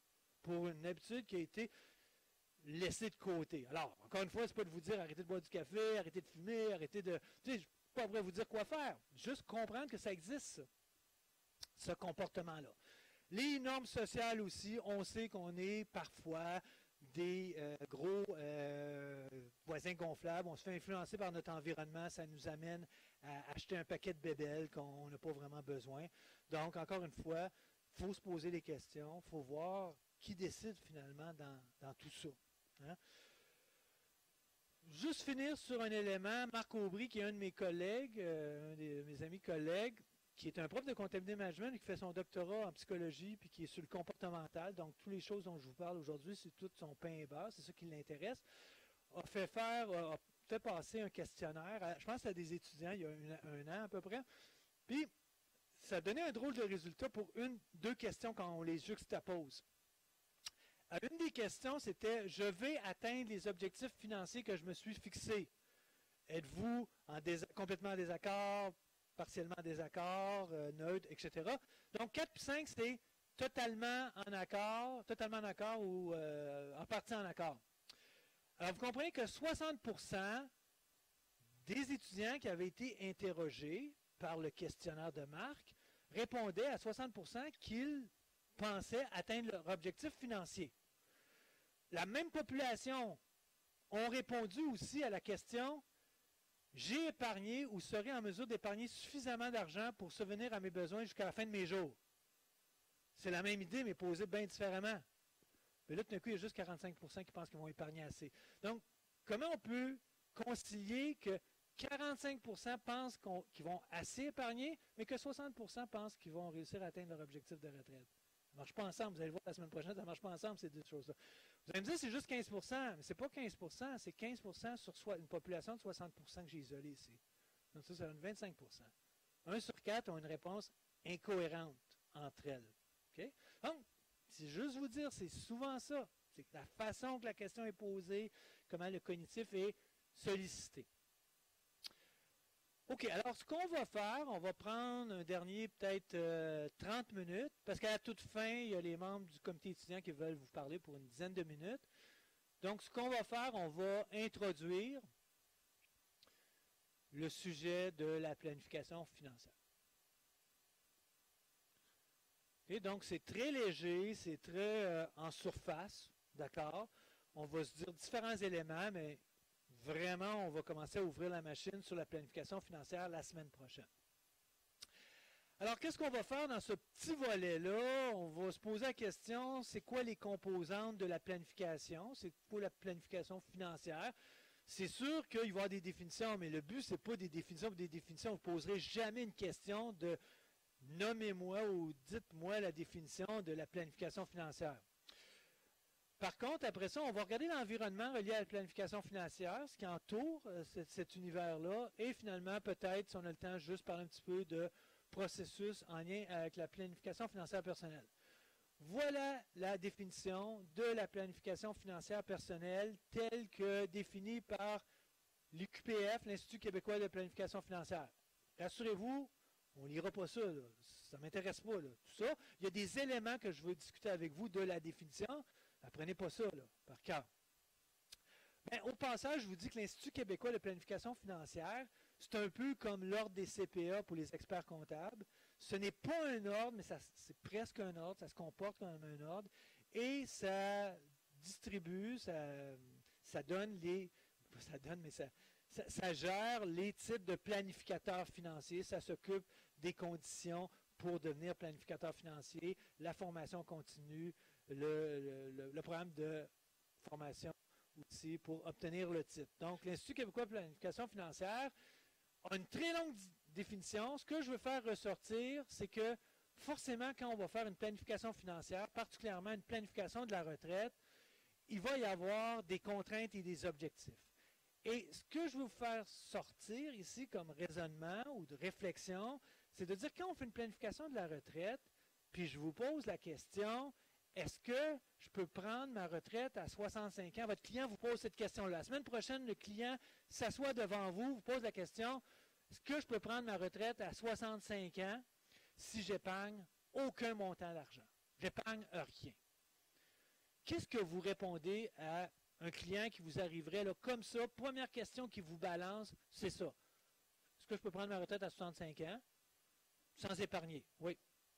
pour une habitude qui a été laissée de côté. Alors, encore une fois, ce n'est pas de vous dire arrêtez de boire du café, arrêtez de fumer, arrêtez de... Tu sais, je ne suis pas prêt à vous dire quoi faire. Juste comprendre que ça existe, ce comportement-là. Les normes sociales aussi, on sait qu'on est parfois des gros voisins gonflables. On se fait influencer par notre environnement. Ça nous amène à acheter un paquet de bébelles qu'on n'a pas vraiment besoin. Donc, encore une fois, il faut se poser des questions. Il faut voir qui décide finalement dans tout ça. Hein? Juste finir sur un élément. Marc Aubry, qui est un de mes collègues, un de mes amis collègues, qui est un prof de comptabilité management et qui fait son doctorat en psychologie puis qui est sur le comportemental. Donc, toutes les choses dont je vous parle aujourd'hui, c'est tout son pain et beurre, c'est ça qui l'intéresse. A fait passer un questionnaire, je pense à des étudiants il y a un an à peu près. Puis, ça donnait un drôle de résultat pour deux questions quand on les juxtapose. Une des questions, c'était « Je vais atteindre les objectifs financiers que je me suis fixés. Êtes-vous complètement en désaccord, partiellement en désaccord, neutre, etc. » Donc, 4 puis 5, c'est totalement en accord ou en partie en accord. Alors, vous comprenez que 60% des étudiants qui avaient été interrogés par le questionnaire de Marc répondaient à 60% qu'ils pensaient atteindre leur objectif financier. La même population ont répondu aussi à la question « J'ai épargné ou serai en mesure d'épargner suffisamment d'argent pour subvenir à mes besoins jusqu'à la fin de mes jours. » C'est la même idée, mais posée bien différemment. Mais là, tout d'un coup, il y a juste 45% qui pensent qu'ils vont épargner assez. Donc, comment on peut concilier que 45% pensent qu'ils vont assez épargner, mais que 60% pensent qu'ils vont réussir à atteindre leur objectif de retraite? Ça ne marche pas ensemble. Vous allez voir la semaine prochaine, ça ne marche pas ensemble, ces deux choses-là. Vous allez me dire, c'est juste 15%, mais ce n'est pas 15%, c'est 15% sur une population de 60% que j'ai isolée ici. Donc ça donne 25%. 1 sur 4 ont une réponse incohérente entre elles. Okay? Donc, c'est juste vous dire, c'est souvent ça. C'est la façon que la question est posée, comment le cognitif est sollicité. OK, alors ce qu'on va faire, on va prendre un dernier peut-être 30 minutes, parce qu'à la toute fin, il y a les membres du comité étudiant qui veulent vous parler pour une dizaine de minutes. Donc, ce qu'on va faire, on va introduire le sujet de la planification financière. Okay, donc, c'est très léger, c'est très en surface, d'accord? On va se dire différents éléments, mais vraiment, on va commencer à ouvrir la machine sur la planification financière la semaine prochaine. Alors, qu'est-ce qu'on va faire dans ce petit volet-là? On va se poser la question, c'est quoi les composantes de la planification? C'est quoi la planification financière? C'est sûr qu'il va y avoir des définitions, mais le but, ce n'est pas des définitions pour des définitions. Vous ne poserez jamais une question de « nommez-moi » ou « dites-moi la définition de la planification financière ». Par contre, après ça, on va regarder l'environnement relié à la planification financière, ce qui entoure cet univers-là, et finalement, peut-être, si on a le temps, juste parler un petit peu de processus en lien avec la planification financière personnelle. Voilà la définition de la planification financière personnelle telle que définie par l'IQPF, l'Institut québécois de planification financière. Rassurez-vous, on ne lira pas ça, là. Ça ne m'intéresse pas, là. Tout ça. Il y a des éléments que je veux discuter avec vous de la définition. Apprenez pas ça, là, par cœur. Ben, au passage, je vous dis que l'Institut québécois de planification financière, c'est un peu comme l'ordre des CPA pour les experts comptables. Ce n'est pas un ordre, mais c'est presque un ordre, ça se comporte comme un ordre, et ça distribue, ça donne les... Ça donne, mais ça gère les types de planificateurs financiers, ça s'occupe des conditions pour devenir planificateur financier, la formation continue, le programme de formation aussi pour obtenir le titre. Donc, l'Institut québécois de planification financière a une très longue définition. Ce que je veux faire ressortir, c'est que forcément, quand on va faire une planification financière, particulièrement une planification de la retraite, il va y avoir des contraintes et des objectifs. Et ce que je veux vous faire sortir ici comme raisonnement ou de réflexion, c'est de dire quand on fait une planification de la retraite, puis je vous pose la question, est-ce que je peux prendre ma retraite à 65 ans? Votre client vous pose cette question-là. La semaine prochaine, le client s'assoit devant vous, vous pose la question, est-ce que je peux prendre ma retraite à 65 ans si j'épargne aucun montant d'argent? J'épargne rien. qu'est-ce que vous répondez à un client qui vous arriverait là, comme ça? Première question qui vous balance, c'est ça. Est-ce que je peux prendre ma retraite à 65 ans sans épargner? Oui.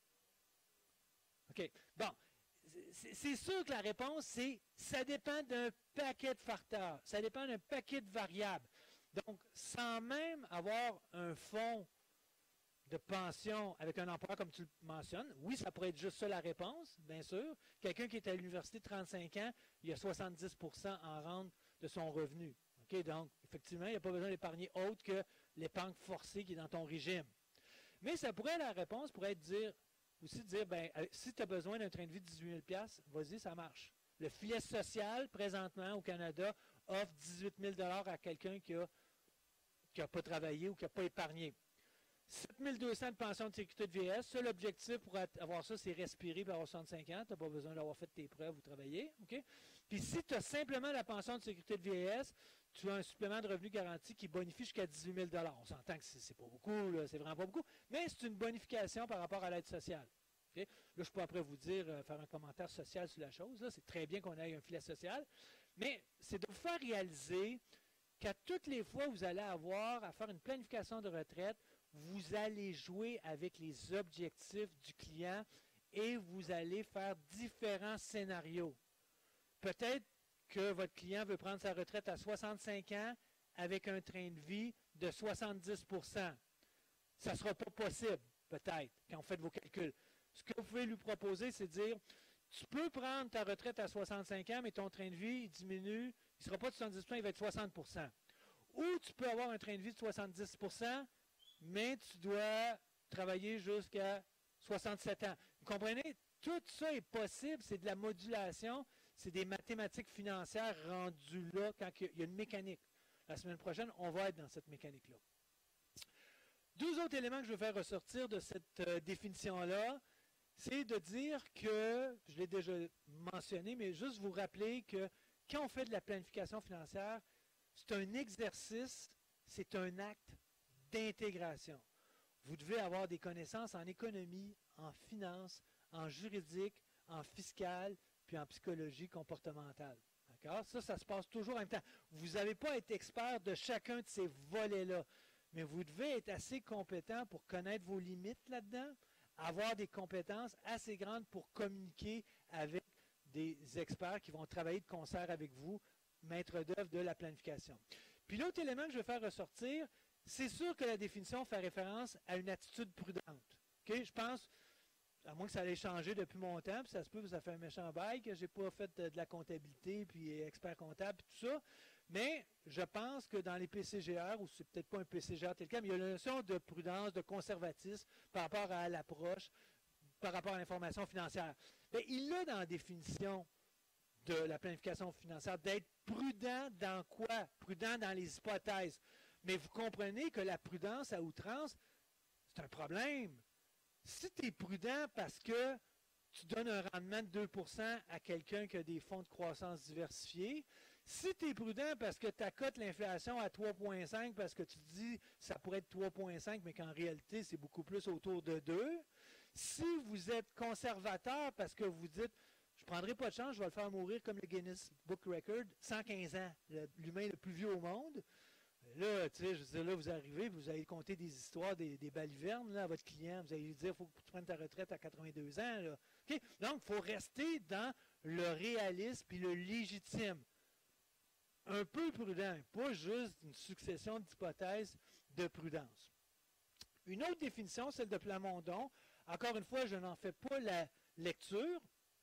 OK. Bon. C'est sûr que la réponse, c'est ça dépend d'un paquet de facteurs. Ça dépend d'un paquet de variables. Donc, sans même avoir un fonds de pension avec un employeur comme tu le mentionnes, oui, ça pourrait être juste ça la réponse, bien sûr. Quelqu'un qui est à l'université de 35 ans, il a 70 en rente de son revenu. Okay? Donc, effectivement, il n'y a pas besoin d'épargner autre que l'épargne forcée qui est dans ton régime. Mais ça pourrait, la réponse pourrait être aussi de dire, ben, si tu as besoin d'un train de vie de 18 000 $, vas-y, ça marche. Le filet social, présentement, au Canada, offre 18 000 $ à quelqu'un qui n'a pas travaillé ou qui n'a pas épargné. 7 200 de pension de sécurité de vieillesse. Seul objectif pour avoir ça, c'est respirer pour avoir 65 ans. Tu n'as pas besoin d'avoir fait tes preuves ou travailler. Okay? Puis si tu as simplement la pension de sécurité de vieillesse, tu as un supplément de revenu garanti qui bonifie jusqu'à 18 000 $. On s'entend que c'est pas beaucoup, c'est vraiment pas beaucoup, mais c'est une bonification par rapport à l'aide sociale. Okay? Là, je peux après vous dire, faire un commentaire social sur la chose. C'est très bien qu'on ait un filet social, mais c'est de vous faire réaliser qu'à toutes les fois où vous allez avoir à faire une planification de retraite, vous allez jouer avec les objectifs du client et vous allez faire différents scénarios. Peut-être que votre client veut prendre sa retraite à 65 ans avec un train de vie de 70 %. Ça ne sera pas possible, peut-être, quand vous faites vos calculs. Ce que vous pouvez lui proposer, c'est de dire, tu peux prendre ta retraite à 65 ans, mais ton train de vie, il diminue, il ne sera pas de 70 %, il va être 60 %. Ou tu peux avoir un train de vie de 70 %, mais tu dois travailler jusqu'à 67 ans. Vous comprenez? Tout ça est possible, c'est de la modulation, c'est des mathématiques financières rendues là quand il y a une mécanique. La semaine prochaine, on va être dans cette mécanique-là. Deux autres éléments que je veux faire ressortir de cette définition-là, c'est de dire que, je l'ai déjà mentionné, mais juste vous rappeler que quand on fait de la planification financière, c'est un exercice, c'est un acte d'intégration. Vous devez avoir des connaissances en économie, en finance, en juridique, en fiscal, puis en psychologie comportementale. D'accord? Ça se passe toujours en même temps. Vous n'avez pas à être expert de chacun de ces volets-là, mais vous devez être assez compétent pour connaître vos limites là-dedans, avoir des compétences assez grandes pour communiquer avec des experts qui vont travailler de concert avec vous, maître d'œuvre de la planification. Puis l'autre élément que je vais faire ressortir, c'est sûr que la définition fait référence à une attitude prudente. Okay? Je pense, à moins que ça allait changer depuis mon temps, puis ça se peut que ça fait un méchant bail, que je n'ai pas fait de la comptabilité, puis expert comptable, puis tout ça, mais je pense que dans les PCGR, ou c'est peut-être pas un PCGR tel quel, mais il y a la notion de prudence, de conservatisme par rapport à l'approche, par rapport à l'information financière. Bien, il a dans la définition de la planification financière d'être prudent dans quoi? Prudent dans les hypothèses. Mais vous comprenez que la prudence à outrance, c'est un problème. Si tu es prudent parce que tu donnes un rendement de 2 % à quelqu'un qui a des fonds de croissance diversifiés, si tu es prudent parce que tu accotes l'inflation à 3,5 parce que tu te dis ça pourrait être 3,5 mais qu'en réalité c'est beaucoup plus autour de 2, si vous êtes conservateur parce que vous dites je ne prendrai pas de chance, je vais le faire mourir comme le Guinness Book Record, 115 ans, l'humain le plus vieux au monde. Là, tu sais, je veux dire, là, vous arrivez, vous allez compter des histoires, des balivernes là, à votre client. Vous allez lui dire, il faut que tu prennes ta retraite à 82 ans. Là. Okay? Donc, il faut rester dans le réalisme et le légitime. Un peu prudent, pas juste une succession d'hypothèses de prudence. Une autre définition, celle de Plamondon. Encore une fois, je n'en fais pas la lecture.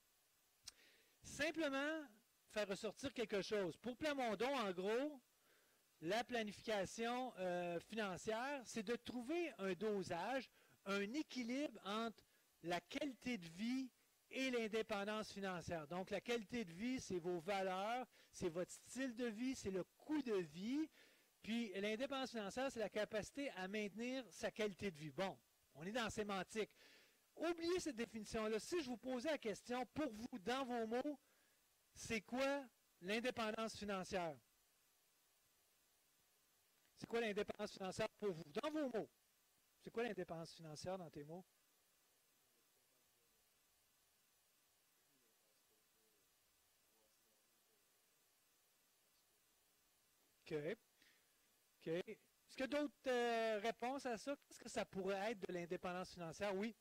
Simplement, faire ressortir quelque chose. Pour Plamondon, en gros, la planification financière, c'est de trouver un dosage, un équilibre entre la qualité de vie et l'indépendance financière. Donc, la qualité de vie, c'est vos valeurs, c'est votre style de vie, c'est le coût de vie. Puis, l'indépendance financière, c'est la capacité à maintenir sa qualité de vie. Bon, on est dans la sémantique. Oubliez cette définition-là. Si je vous posais la question, pour vous, dans vos mots, c'est quoi l'indépendance financière? C'est quoi l'indépendance financière pour vous? Dans vos mots. C'est quoi l'indépendance financière dans tes mots? OK. OK. Est-ce qu'il y a d'autres réponses à ça? Qu'est-ce que ça pourrait être de l'indépendance financière? Oui.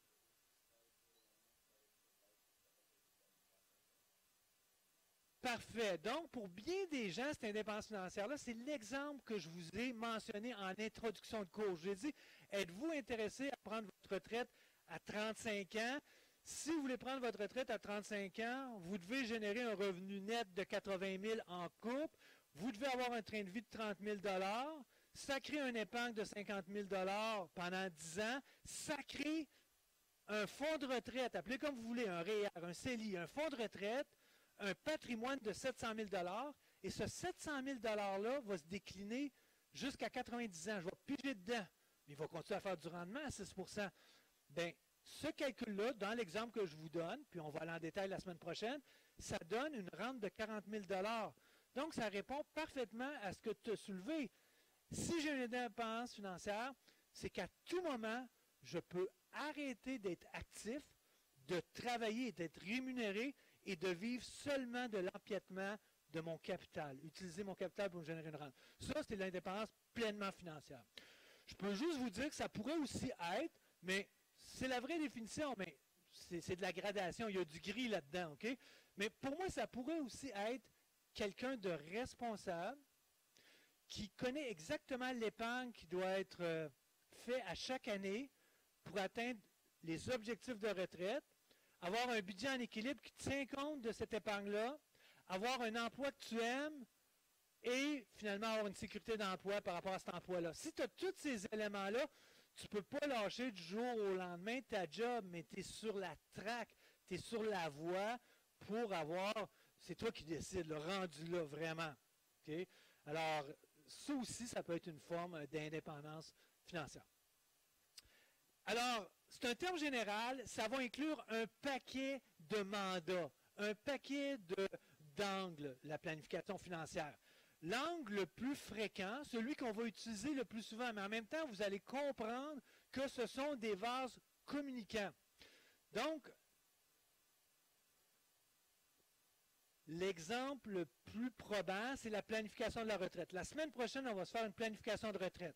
Parfait. Donc, pour bien des gens, cette indépendance financière-là, c'est l'exemple que je vous ai mentionné en introduction de cours. J'ai dit, êtes-vous intéressé à prendre votre retraite à 35 ans? Si vous voulez prendre votre retraite à 35 ans, vous devez générer un revenu net de 80 000 en couple. Vous devez avoir un train de vie de 30 000 ça crée une épargne de 50 000 pendant 10 ans. Ça crée un fonds de retraite, appelez comme vous voulez, un REER, un CELI, un fonds de retraite, un patrimoine de 700 000 et ce 700 000 $-là va se décliner jusqu'à 90 ans. Je vais piger dedans, mais il va continuer à faire du rendement à 6 bien, ce calcul-là, dans l'exemple que je vous donne, puis on va aller en détail la semaine prochaine, ça donne une rente de 40 000 $. Donc, ça répond parfaitement à ce que tu as soulevé. Si j'ai une indépendance financière, c'est qu'à tout moment, je peux arrêter d'être actif, de travailler, d'être rémunéré et de vivre seulement de l'empiètement de mon capital. Utiliser mon capital pour me générer une rente. Ça, c'est l'indépendance pleinement financière. Je peux juste vous dire que ça pourrait aussi être, mais c'est la vraie définition, mais c'est de la gradation. Il y a du gris là-dedans, OK? Mais pour moi, ça pourrait aussi être quelqu'un de responsable qui connaît exactement l'épargne qui doit être fait à chaque année pour atteindre les objectifs de retraite, avoir un budget en équilibre qui tient compte de cette épargne-là, avoir un emploi que tu aimes et finalement avoir une sécurité d'emploi par rapport à cet emploi-là. Si tu as tous ces éléments-là, tu ne peux pas lâcher du jour au lendemain ta job, mais tu es sur la traque, tu es sur la voie pour avoir, c'est toi qui décides, le rendu là, vraiment. Okay? Alors, ça aussi, ça peut être une forme d'indépendance financière. Alors, c'est un terme général, ça va inclure un paquet de mandats, un paquet d'angles, la planification financière. L'angle le plus fréquent, celui qu'on va utiliser le plus souvent, mais en même temps, vous allez comprendre que ce sont des vases communicants. Donc, l'exemple le plus probant, c'est la planification de la retraite. La semaine prochaine, on va se faire une planification de retraite.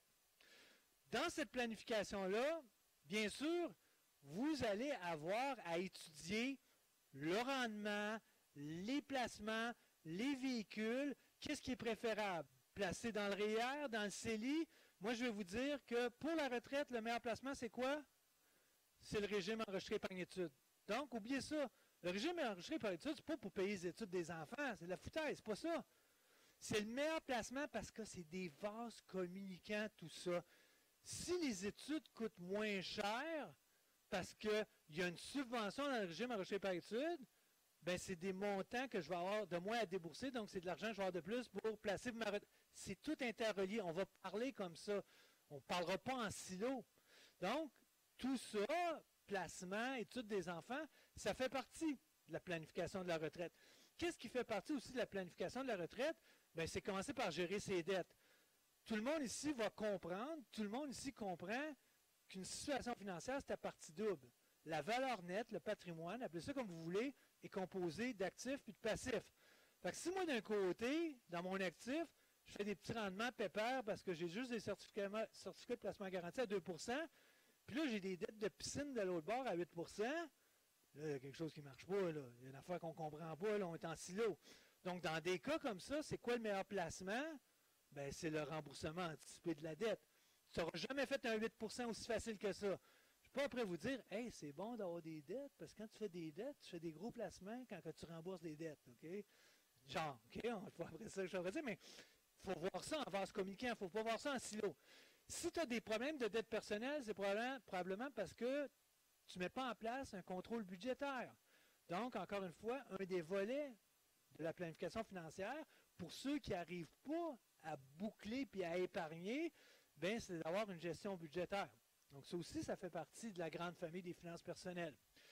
Dans cette planification-là, bien sûr, vous allez avoir à étudier le rendement, les placements, les véhicules. Qu'est-ce qui est préférable? Placer dans le REER, dans le CELI? Moi, je vais vous dire que pour la retraite, le meilleur placement, c'est quoi? C'est le régime enregistré épargne-études. Donc, oubliez ça. Le régime enregistré épargne-études, ce n'est pas pour payer les études des enfants. C'est de la foutaise, c'est pas ça. C'est le meilleur placement parce que c'est des vases communicants, tout ça. Si les études coûtent moins cher parce qu'il y a une subvention dans le régime enregistré épargne-études, ben c'est des montants que je vais avoir de moins à débourser, donc c'est de l'argent que je vais avoir de plus pour placer ma retraite. C'est tout interrelié. On va parler comme ça. On ne parlera pas en silo. Donc, tout ça, placement, études des enfants, ça fait partie de la planification de la retraite. Qu'est-ce qui fait partie aussi de la planification de la retraite? Ben, c'est commencer par gérer ses dettes. Tout le monde ici va comprendre, tout le monde ici comprend qu'une situation financière, c'est à partie double. La valeur nette, le patrimoine, appelez ça comme vous voulez, est composé d'actifs et de passifs. Fait que si moi, d'un côté, dans mon actif, je fais des petits rendements pépères parce que j'ai juste des certificats de placement garanti à 2 puis là, j'ai des dettes de piscine de l'autre bord à 8 là, il y a quelque chose qui ne marche pas. Là. Il y a une affaire qu'on ne comprend pas. Là, on est en silo. Donc, dans des cas comme ça, c'est quoi le meilleur placement? Ben, c'est le remboursement anticipé de la dette. Tu n'auras jamais fait un 8 aussi facile que ça. Je ne suis pas prêt à vous dire, hey, c'est bon d'avoir des dettes, parce que quand tu fais des dettes, tu fais des gros placements quand tu rembourses des dettes. OK? Genre, OK, on va après ça, je vais dire, mais il faut voir ça en vase communicant, il ne faut pas voir ça en silo. Si tu as des problèmes de dette personnelle, c'est probablement parce que tu ne mets pas en place un contrôle budgétaire. Donc, encore une fois, un des volets de la planification financière, pour ceux qui n'arrivent pas à boucler puis à épargner, ben, c'est d'avoir une gestion budgétaire. Donc, ça aussi, ça fait partie de la grande famille des finances personnelles.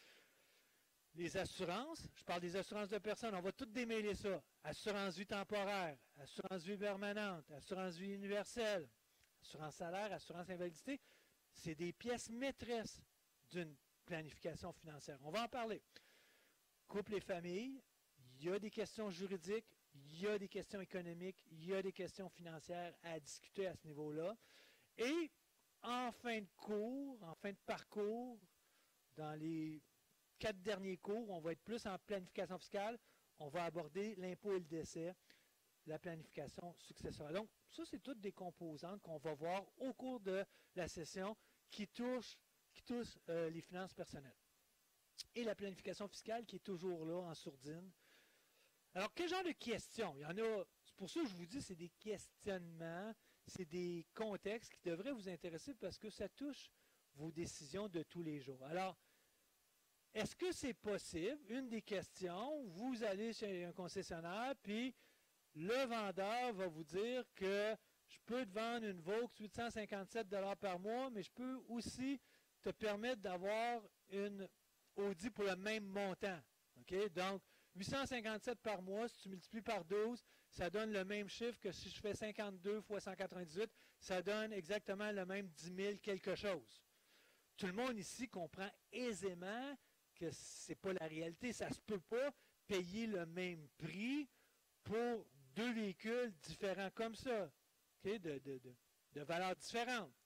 Les assurances, je parle des assurances de personnes, on va toutes démêler ça. Assurance vie temporaire, assurance vie permanente, assurance vie universelle, assurance salaire, assurance invalidité, c'est des pièces maîtresses d'une planification financière. On va en parler. Couple et famille, il y a des questions juridiques, il y a des questions économiques, il y a des questions financières à discuter à ce niveau-là. Et en fin de cours, en fin de parcours, dans les 4 derniers cours, on va être plus en planification fiscale, on va aborder l'impôt et le décès, la planification successorale. Donc, ça, c'est toutes des composantes qu'on va voir au cours de la session qui touchent les finances personnelles. Et la planification fiscale qui est toujours là en sourdine. Alors, quel genre de questions? Il y en a, c'est pour ça que je vous dis, c'est des questionnements, c'est des contextes qui devraient vous intéresser parce que ça touche vos décisions de tous les jours. Alors, est-ce que c'est possible? Une des questions, vous allez chez un concessionnaire, puis le vendeur va vous dire que je peux te vendre une Vaux 857 $ par mois, mais je peux aussi te permettre d'avoir une Audi pour le même montant. Okay? Donc, 857 par mois, si tu multiplies par 12, ça donne le même chiffre que si je fais 52 fois 198, ça donne exactement le même 10 000 quelque chose. Tout le monde ici comprend aisément que ce n'est pas la réalité. Ça ne se peut pas payer le même prix pour deux véhicules différents comme ça, okay? de valeurs différentes.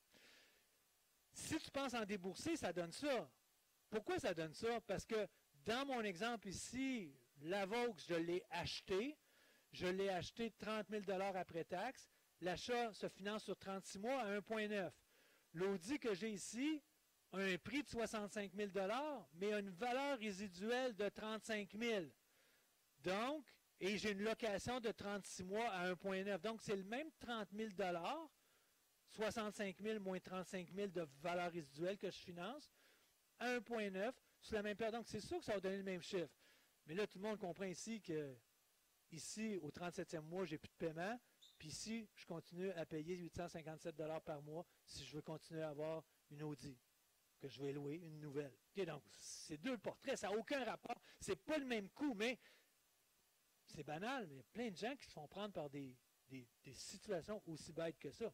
Si tu penses en débourser, ça donne ça. Pourquoi ça donne ça? Parce que dans mon exemple ici, la Vaux, je l'ai acheté. Je l'ai acheté 30 000 $ après taxe. L'achat se finance sur 36 mois à 1,9. L'Audi que j'ai ici a un prix de 65 000 $, mais a une valeur résiduelle de 35 000 $. Donc, et j'ai une location de 36 mois à 1,9. Donc, c'est le même 30 000 $, 65 000 moins 35 000 de valeur résiduelle que je finance, à 1,9 sur la même période. Donc, c'est sûr que ça va donner le même chiffre. Mais là, tout le monde comprend ici que, ici, au 37e mois, je n'ai plus de paiement. Puis ici, je continue à payer 857 $ par mois si je veux continuer à avoir une Audi que je vais louer, une nouvelle. Okay, donc, c'est deux portraits, ça n'a aucun rapport. Ce n'est pas le même coût, mais c'est banal. Mais il y a plein de gens qui se font prendre par des situations aussi bêtes que ça.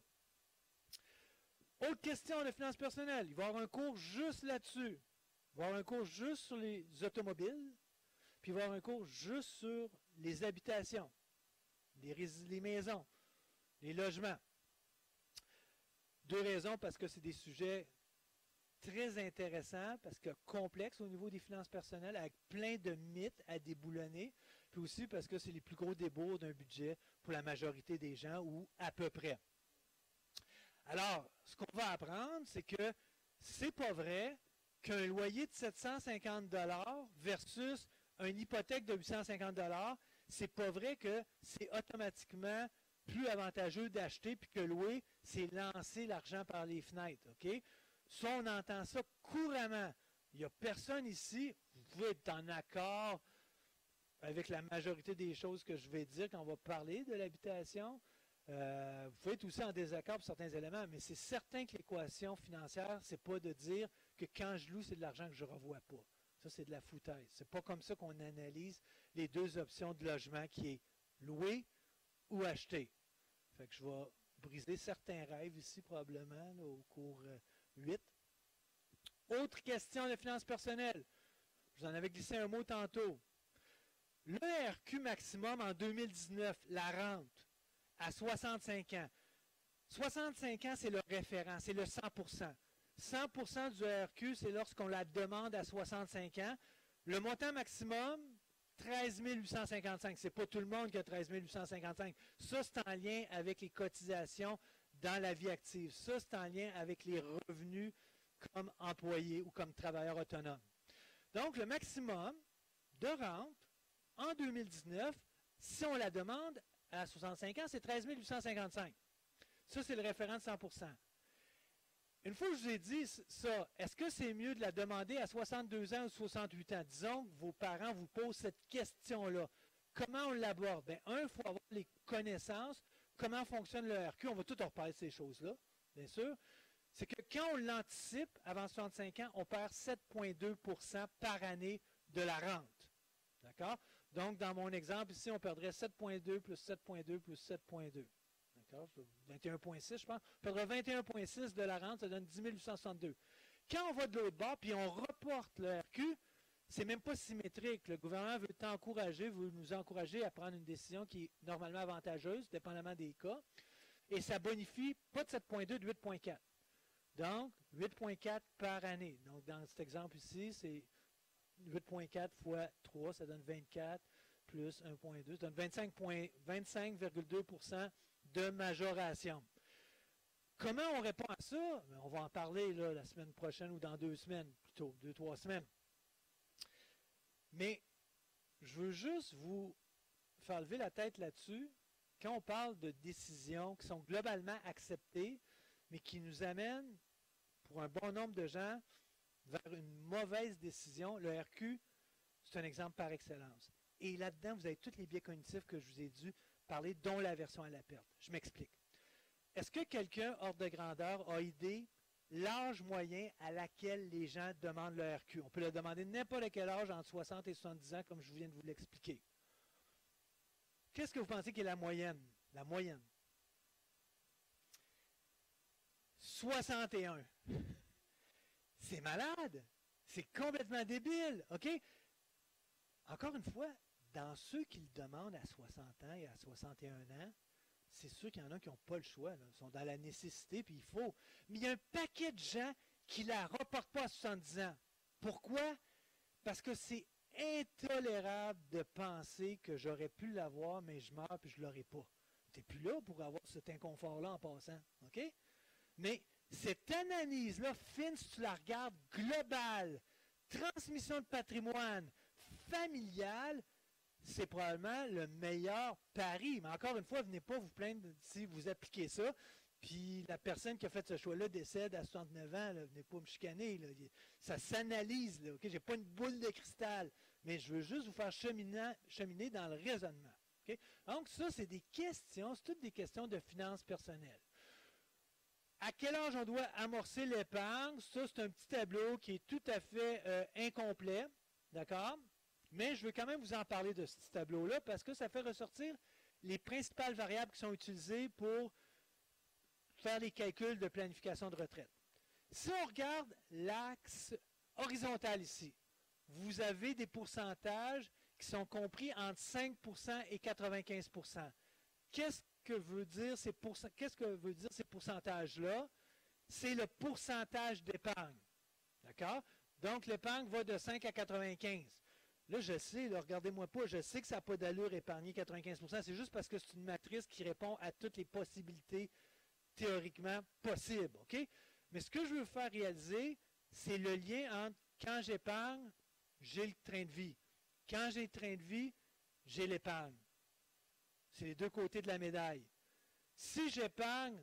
Autre question de finances personnelles. Il va y avoir un cours juste là-dessus. Il va y avoir un cours juste sur les automobiles. Puis il va y avoir un cours juste sur les habitations, les maisons, les logements. Deux raisons, parce que c'est des sujets très intéressants, parce que complexes au niveau des finances personnelles, avec plein de mythes à déboulonner, puis aussi parce que c'est les plus gros débours d'un budget pour la majorité des gens, ou à peu près. Alors, ce qu'on va apprendre, c'est que c'est pas vrai qu'un loyer de 750 $ versus une hypothèque de 850 $, c'est pas vrai que c'est automatiquement plus avantageux d'acheter puis que louer, c'est lancer l'argent par les fenêtres. OK? Ça, on entend ça couramment. Il n'y a personne ici, vous pouvez être en accord avec la majorité des choses que je vais dire quand on va parler de l'habitation. Vous pouvez être aussi en désaccord pour certains éléments, mais c'est certain que l'équation financière, c'est pas de dire que quand je loue, c'est de l'argent que je ne revois pas. Ça, c'est de la foutaise. C'est pas comme ça qu'on analyse les deux options de logement qui est louer ou acheter. Fait que je vais briser certains rêves ici, probablement, là, au cours 8. Autre question de finances personnelles. Je vous en avais glissé un mot tantôt. Le RQ maximum en 2019, la rente, à 65 ans. 65 ans, c'est le référent, c'est le 100%. 100% du RQ, c'est lorsqu'on la demande à 65 ans. Le montant maximum, 13 855. Ce n'est pas tout le monde qui a 13 855. Ça, c'est en lien avec les cotisations dans la vie active. Ça, c'est en lien avec les revenus comme employé ou comme travailleur autonome. Donc, le maximum de rente en 2019, si on la demande à 65 ans, c'est 13 855. Ça, c'est le référent de 100%. Une fois que je vous ai dit ça, est-ce que c'est mieux de la demander à 62 ans ou 68 ans? Disons que vos parents vous posent cette question-là. Comment on l'aborde? Bien, il faut avoir les connaissances. Comment fonctionne le RQ? On va tout en reparler de ces choses-là, bien sûr. C'est que quand on l'anticipe, avant 65 ans, on perd 7,2 % par année de la rente. D'accord? Donc, dans mon exemple, ici, on perdrait 7,2 plus 7,2 plus 7,2. D'accord? 21,6, je pense. On perdrait 21,6 de la rente, ça donne 10 862. Quand on va de l'autre bord, puis on reporte le RQ, c'est même pas symétrique. Le gouvernement veut t'encourager, veut nous encourager à prendre une décision qui est normalement avantageuse, dépendamment des cas, et ça bonifie pas de 7,2, de 8,4. Donc, 8,4 par année. Donc, dans cet exemple ici, c'est 8,4 fois 3, ça donne 24, plus 1,2, ça donne 25,2% de majoration. Comment on répond à ça? On va en parler là, la semaine prochaine ou dans 2 semaines, plutôt, 2-3 semaines. Mais je veux juste vous faire lever la tête là-dessus. Quand on parle de décisions qui sont globalement acceptées, mais qui nous amènent, pour un bon nombre de gens, vers une mauvaise décision, le RQ, c'est un exemple par excellence. Et là-dedans, vous avez tous les biais cognitifs que je vous ai dû parler, dont l'aversion à la perte. Je m'explique. Est-ce que quelqu'un, hors de grandeur, a idée l'âge moyen à laquelle les gens demandent le RQ? On peut le demander n'importe quel âge, entre 60 et 70 ans, comme je viens de vous l'expliquer. Qu'est-ce que vous pensez qui est la moyenne? La moyenne. 61. C'est malade. C'est complètement débile. OK? Encore une fois, dans ceux qui le demandent à 60 ans et à 61 ans, c'est sûr qu'il y en a qui n'ont pas le choix. Là. Ils sont dans la nécessité, puis il faut. Mais il y a un paquet de gens qui ne la reportent pas à 70 ans. Pourquoi? Parce que c'est intolérable de penser que j'aurais pu l'avoir, mais je meurs et je ne l'aurai pas. Tu n'es plus là pour avoir cet inconfort-là en passant. OK? Mais cette analyse-là, fine, si tu la regardes, globale, transmission de patrimoine, familiale, c'est probablement le meilleur pari. Mais encore une fois, venez pas vous plaindre si vous appliquez ça, puis la personne qui a fait ce choix-là décède à 69 ans, là, venez pas me chicaner. Là. Ça s'analyse. Je n'ai pas une boule de cristal, mais je veux juste vous faire cheminer dans le raisonnement. Okay? Donc ça, c'est des questions, c'est toutes des questions de finances personnelles. À quel âge on doit amorcer l'épargne? Ça, c'est un petit tableau qui est tout à fait incomplet. D'accord? Mais je veux quand même vous en parler de ce petit tableau-là parce que ça fait ressortir les principales variables qui sont utilisées pour faire les calculs de planification de retraite. Si on regarde l'axe horizontal ici, vous avez des pourcentages qui sont compris entre 5% et 95%. Qu'est-ce que veut dire ces pourcentages-là? C'est le pourcentage d'épargne. D'accord? Donc, l'épargne va de 5 à 95. Là, je sais, regardez-moi pas, je sais que ça n'a pas d'allure épargner 95%. C'est juste parce que c'est une matrice qui répond à toutes les possibilités théoriquement possibles. OK? Mais ce que je veux faire réaliser, c'est le lien entre quand j'épargne, j'ai le train de vie. Quand j'ai le train de vie, j'ai l'épargne. C'est les deux côtés de la médaille. Si j'épargne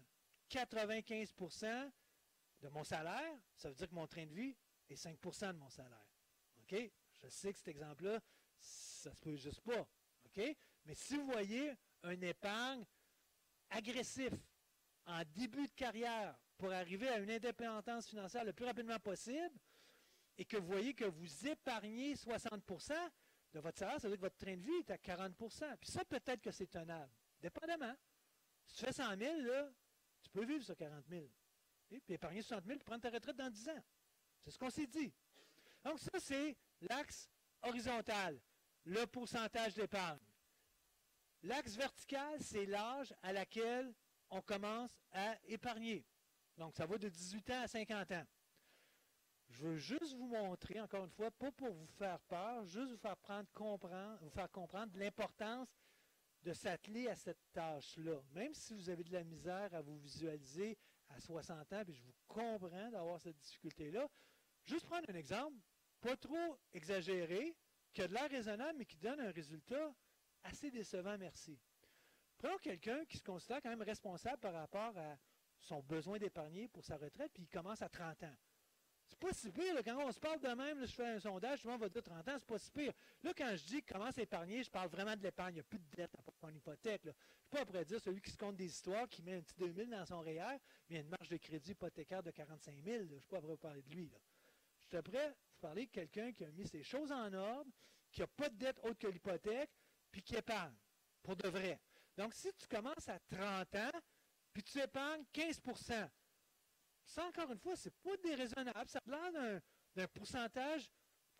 95% de mon salaire, ça veut dire que mon train de vie est 5% de mon salaire. OK? Je sais que cet exemple-là, ça ne se peut juste pas. OK? Mais si vous voyez un épargne agressif en début de carrière pour arriver à une indépendance financière le plus rapidement possible et que vous voyez que vous épargnez 60% de votre salaire, ça veut dire que votre train de vie est à 40%. Puis ça, peut-être que c'est tenable, dépendamment. Si tu fais 100 000, là, tu peux vivre sur 40 000. Et puis épargner 60 000 et prendre ta retraite dans 10 ans. C'est ce qu'on s'est dit. Donc ça, c'est l'axe horizontal, le pourcentage d'épargne. L'axe vertical, c'est l'âge à laquelle on commence à épargner. Donc, ça va de 18 ans à 50 ans. Je veux juste vous montrer, encore une fois, pas pour vous faire peur, juste vous faire comprendre l'importance de s'atteler à cette tâche-là. Même si vous avez de la misère à vous visualiser à 60 ans, puis je vous comprends d'avoir cette difficulté-là, juste prendre un exemple, pas trop exagéré, qui a de l'air raisonnable, mais qui donne un résultat assez décevant, merci. Prenons quelqu'un qui se considère quand même responsable par rapport à son besoin d'épargner pour sa retraite, puis il commence à 30 ans. C'est pas si pire, là, quand on se parle de même, là, je fais un sondage, tout le monde va dire 30 ans, c'est pas si pire. Là, quand je dis qu'il commence à épargner, je parle vraiment de l'épargne, il n'y a plus de dette à part une hypothèque. Là. Je ne suis pas après dire celui qui se compte des histoires, qui met un petit 2 000 dans son REER, mais il y a une marge de crédit hypothécaire de 45 000, là. Je ne suis pas après vous parler de lui. Là. Je suis après vous parler de quelqu'un qui a mis ses choses en ordre, qui n'a pas de dette autre que l'hypothèque, puis qui épargne, pour de vrai. Donc, si tu commences à 30 ans, puis tu épargnes 15%, ça, encore une fois, ce n'est pas déraisonnable. Ça a l'air d'un pourcentage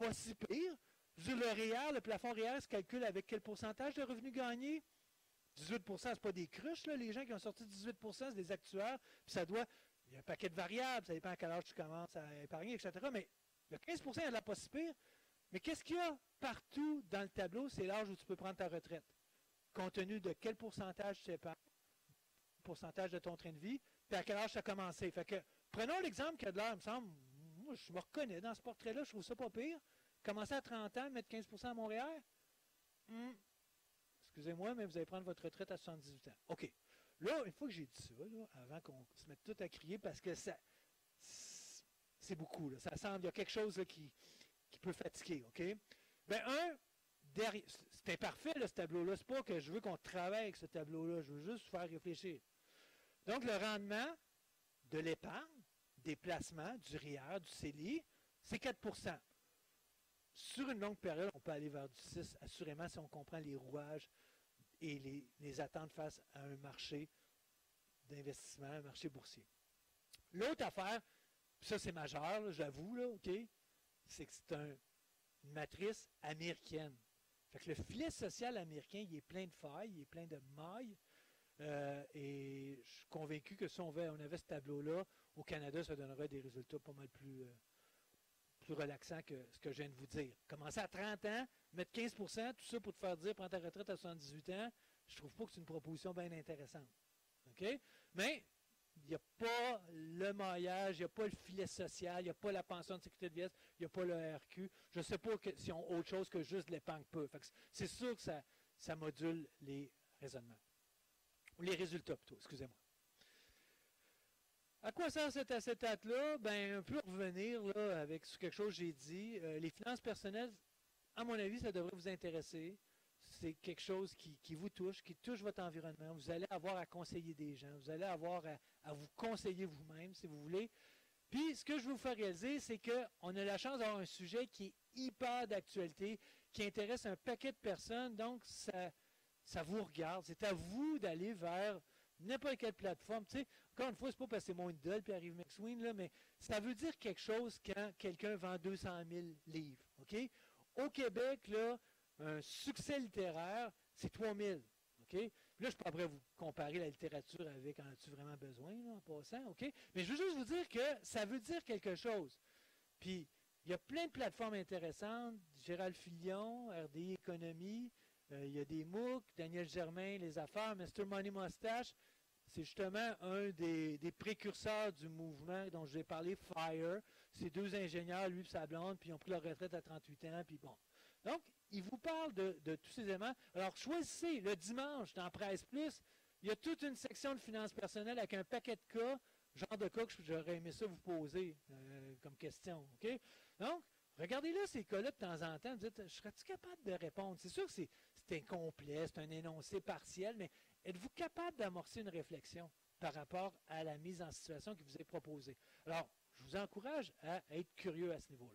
pas si pire. Je veux dire, le REER, le plafond REER, se calcule avec quel pourcentage de revenus gagnés? 18 ce n'est pas des cruches, là. Les gens qui ont sorti 18 c'est des actuaires, puis ça doit... Il y a un paquet de variables, ça dépend à quel âge tu commences à épargner, etc. Mais le 15 il y a de la pas si pire. Mais qu'est-ce qu'il y a partout dans le tableau? C'est l'âge où tu peux prendre ta retraite. Compte tenu de quel pourcentage tu épargnes, pourcentage de ton train de vie, puis à quel âge ça a commencé. Fait que, prenons l'exemple qui a de l'air, il me semble, moi, je me reconnais dans ce portrait-là, je trouve ça pas pire. Commencer à 30 ans, mettre 15 à Montréal, excusez-moi, mais vous allez prendre votre retraite à 78 ans. OK. Là, une fois que j'ai dit ça, là, avant qu'on se mette tout à crier, parce que ça, c'est beaucoup, là, ça semble, il y a quelque chose là, qui peut fatiguer, OK? Bien, c'est imparfait, là, ce tableau-là. C'est pas que je veux qu'on travaille avec ce tableau-là, je veux juste faire réfléchir. Donc, le rendement de l'épargne, des placements, du REER, du CELI, c'est 4 %. Sur une longue période, on peut aller vers du 6, assurément, si on comprend les rouages et les attentes face à un marché d'investissement, un marché boursier. L'autre affaire, ça c'est majeur, j'avoue, là, OK, c'est que c'est une matrice américaine. Fait que le filet social américain, il est plein de failles, il est plein de mailles. Et je suis convaincu que si on avait ce tableau-là, au Canada, ça donnerait des résultats pas mal plus relaxants que ce que je viens de vous dire. Commencer à 30 ans, mettre 15 tout ça pour te faire dire prends ta retraite à 78 ans, je trouve pas que c'est une proposition bien intéressante. OK? Mais il n'y a pas le maillage, il n'y a pas le filet social, il n'y a pas la pension de sécurité de vieillesse, il n'y a pas le RQ. Je ne sais pas si on a autre chose que juste l'épargne peu. C'est sûr que ça module les raisonnements. Ou les résultats plutôt, excusez-moi. À quoi sert cet acétate-là? Ben, un peu revenir là, avec sur quelque chose que j'ai dit. Les finances personnelles, à mon avis, ça devrait vous intéresser. C'est quelque chose qui vous touche, qui touche votre environnement. Vous allez avoir à conseiller des gens. Vous allez avoir à vous conseiller vous-même, si vous voulez. Puis, ce que je veux vous faire réaliser, c'est qu'on a la chance d'avoir un sujet qui est hyper d'actualité, qui intéresse un paquet de personnes. Donc, ça vous regarde. C'est à vous d'aller vers n'importe quelle plateforme. Tu sais, encore une fois, c'est pas parce que c'est mon idole puis arrive McSween, là, mais ça veut dire quelque chose quand quelqu'un vend 200 000 livres. OK? Au Québec, là, un succès littéraire, c'est 3 000. OK? Puis là, je suis pas prêt à vous comparer la littérature avec en as-tu vraiment besoin, là, en passant. OK? Mais je veux juste vous dire que ça veut dire quelque chose. Puis, il y a plein de plateformes intéressantes. Gérald Filion, RDI Économie, il y a des MOOC, Daniel Germain, Les Affaires, Mr. Money Mustache. C'est justement un des précurseurs du mouvement dont je vais parler, FIRE. C'est deux ingénieurs, lui et sa blonde, puis ils ont pris leur retraite à 38 ans, puis bon. Donc, il vous parle de tous ces éléments. Alors, choisissez, le dimanche, dans Presse Plus, il y a toute une section de finances personnelles avec un paquet de cas, genre de cas que j'aurais aimé ça vous poser comme question. OK? Donc, regardez-là ces cas-là de temps en temps, vous dites, serais-tu capable de répondre? C'est sûr que c'est incomplet, c'est un énoncé partiel, mais êtes-vous capable d'amorcer une réflexion par rapport à la mise en situation qui vous est proposée? Alors, je vous encourage à être curieux à ce niveau-là.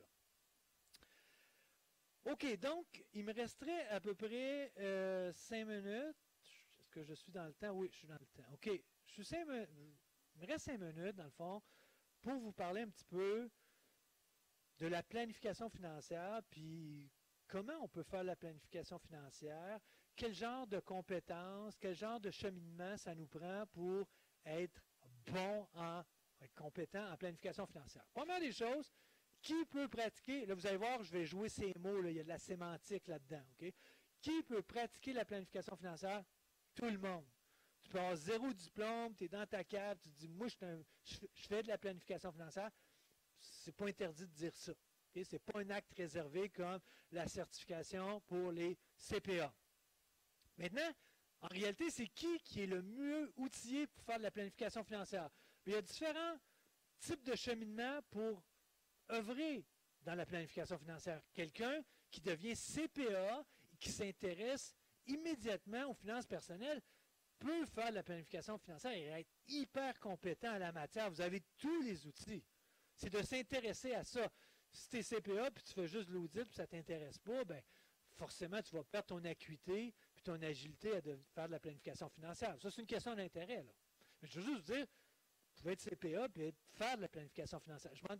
OK, donc, il me resterait à peu près 5 minutes. Est-ce que je suis dans le temps? Oui, je suis dans le temps. OK, il me reste 5 minutes, dans le fond, pour vous parler un petit peu de la planification financière, puis comment on peut faire la planification financière, quel genre de compétences, quel genre de cheminement ça nous prend pour être être compétent en planification financière. Première des choses, qui peut pratiquer, là vous allez voir, je vais jouer ces mots, là, il y a de la sémantique là-dedans, OK? Qui peut pratiquer la planification financière? Tout le monde. Tu peux avoir 0 diplôme, tu es dans ta cave, tu te dis, moi je fais de la planification financière. C'est pas interdit de dire ça. Okay? Ce n'est pas un acte réservé comme la certification pour les CPA. Maintenant, en réalité, c'est qui est le mieux outillé pour faire de la planification financière? Il y a différents types de cheminement pour œuvrer dans la planification financière. Quelqu'un qui devient CPA et qui s'intéresse immédiatement aux finances personnelles peut faire de la planification financière et être hyper compétent en la matière. Vous avez tous les outils. C'est de s'intéresser à ça. Si tu es CPA puis tu fais juste de l'audit et ça ne t'intéresse pas, ben forcément, tu vas perdre ton acuité et ton agilité à faire de la planification financière. Ça, c'est une question d'intérêt. Mais je veux juste vous dire, vous pouvez être CPA et faire de la planification financière. Je demande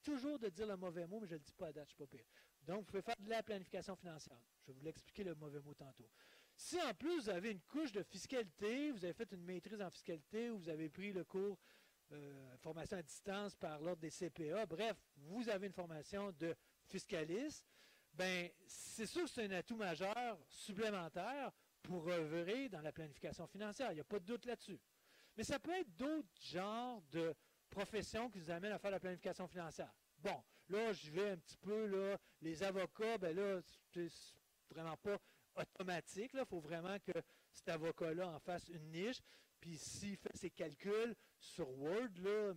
toujours de dire le mauvais mot, mais je ne le dis pas à date, je ne suis pas pire. Donc, vous pouvez faire de la planification financière. Je vais vous l'expliquer le mauvais mot tantôt. Si en plus vous avez une couche de fiscalité, vous avez fait une maîtrise en fiscalité ou vous avez pris le cours formation à distance par l'ordre des CPA, bref, vous avez une formation de fiscaliste, bien, c'est sûr que c'est un atout majeur supplémentaire pour œuvrer dans la planification financière. Il n'y a pas de doute là-dessus. Mais ça peut être d'autres genres de professions qui vous amènent à faire la planification financière. Bon, là, je vais un petit peu, là, les avocats, bien là, c'est vraiment pas automatique. Il faut vraiment que cet avocat-là en fasse une niche. Puis s'il fait ses calculs sur Word, là,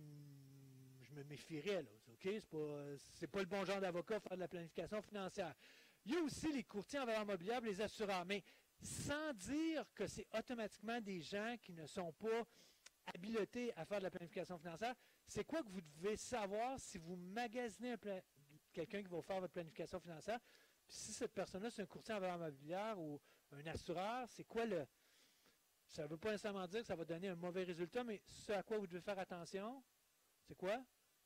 je me méfierais. Là, okay? C'est pas le bon genre d'avocat pour faire de la planification financière. Il y a aussi les courtiers en valeur mobilière, les assureurs. Mais sans dire que c'est automatiquement des gens qui ne sont pas habilités à faire de la planification financière, c'est quoi que vous devez savoir si vous magasinez quelqu'un qui va faire votre planification financière? Puis si cette personne-là, c'est un courtier en valeur mobilière ou un assureur, c'est quoi le... Ça ne veut pas nécessairement dire que ça va donner un mauvais résultat, mais ce à quoi vous devez faire attention, c'est quoi?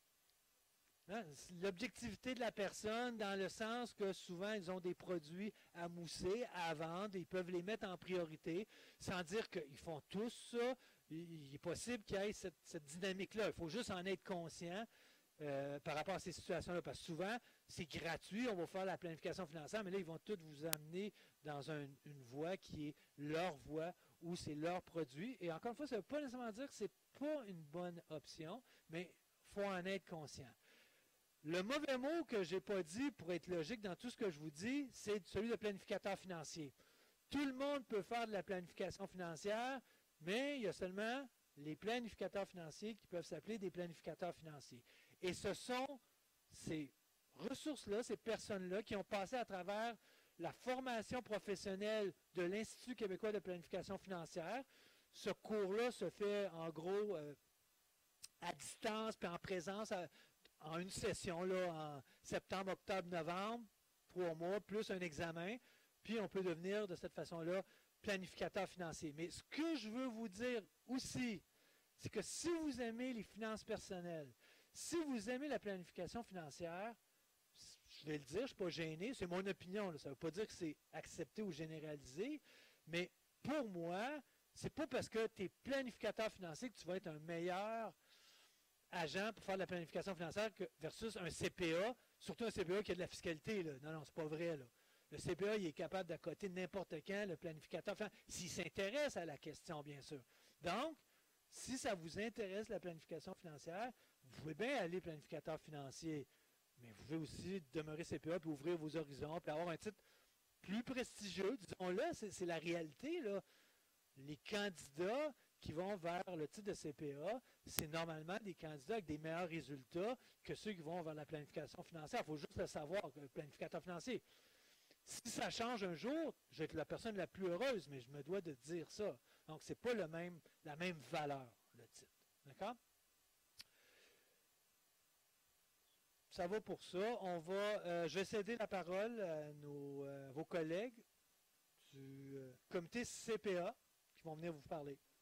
Hein? L'objectivité de la personne, dans le sens que souvent, ils ont des produits à mousser, à vendre, ils peuvent les mettre en priorité, sans dire qu'ils font tous ça. Il est possible qu'il y ait cette dynamique-là. Il faut juste en être conscient par rapport à ces situations-là, parce que souvent, c'est gratuit, on va faire la planification financière, mais là, ils vont tous vous amener dans une voie qui est leur voie, où c'est leur produit. Et encore une fois, ça ne veut pas nécessairement dire que ce n'est pas une bonne option, mais il faut en être conscient. Le mauvais mot que je n'ai pas dit, pour être logique dans tout ce que je vous dis, c'est celui de planificateur financier. Tout le monde peut faire de la planification financière, mais il y a seulement les planificateurs financiers qui peuvent s'appeler des planificateurs financiers. Et ce sont ces ressources-là, ces personnes-là qui ont passé à travers la formation professionnelle de l'Institut québécois de planification financière. Ce cours-là se fait en gros à distance puis en présence en une session là, en septembre, octobre, novembre, 3 mois, plus un examen. Puis on peut devenir de cette façon-là planificateur financier. Mais ce que je veux vous dire aussi, c'est que si vous aimez les finances personnelles, si vous aimez la planification financière, je vais le dire, je ne suis pas gêné, c'est mon opinion, là, ça ne veut pas dire que c'est accepté ou généralisé, mais pour moi, ce n'est pas parce que tu es planificateur financier que tu vas être un meilleur agent pour faire de la planification financière versus un CPA, surtout un CPA qui a de la fiscalité. Là. Non, c'est pas vrai. Là. Le CPA, il est capable d'accoter n'importe quand le planificateur financier, s'il s'intéresse à la question, bien sûr. Donc, si ça vous intéresse la planification financière, vous pouvez bien aller planificateur financier, mais vous pouvez aussi demeurer CPA puis ouvrir vos horizons puis avoir un titre plus prestigieux. Disons-le, c'est la réalité. Là. Les candidats qui vont vers le titre de CPA, c'est normalement des candidats avec des meilleurs résultats que ceux qui vont vers la planification financière. Il faut juste le savoir, le planificateur financier. Si ça change un jour, je vais être la personne la plus heureuse, mais je me dois de dire ça. Donc, ce n'est pas la même valeur, le titre. D'accord? Ça va pour ça. Je vais céder la parole à vos collègues du comité CPA qui vont venir vous parler.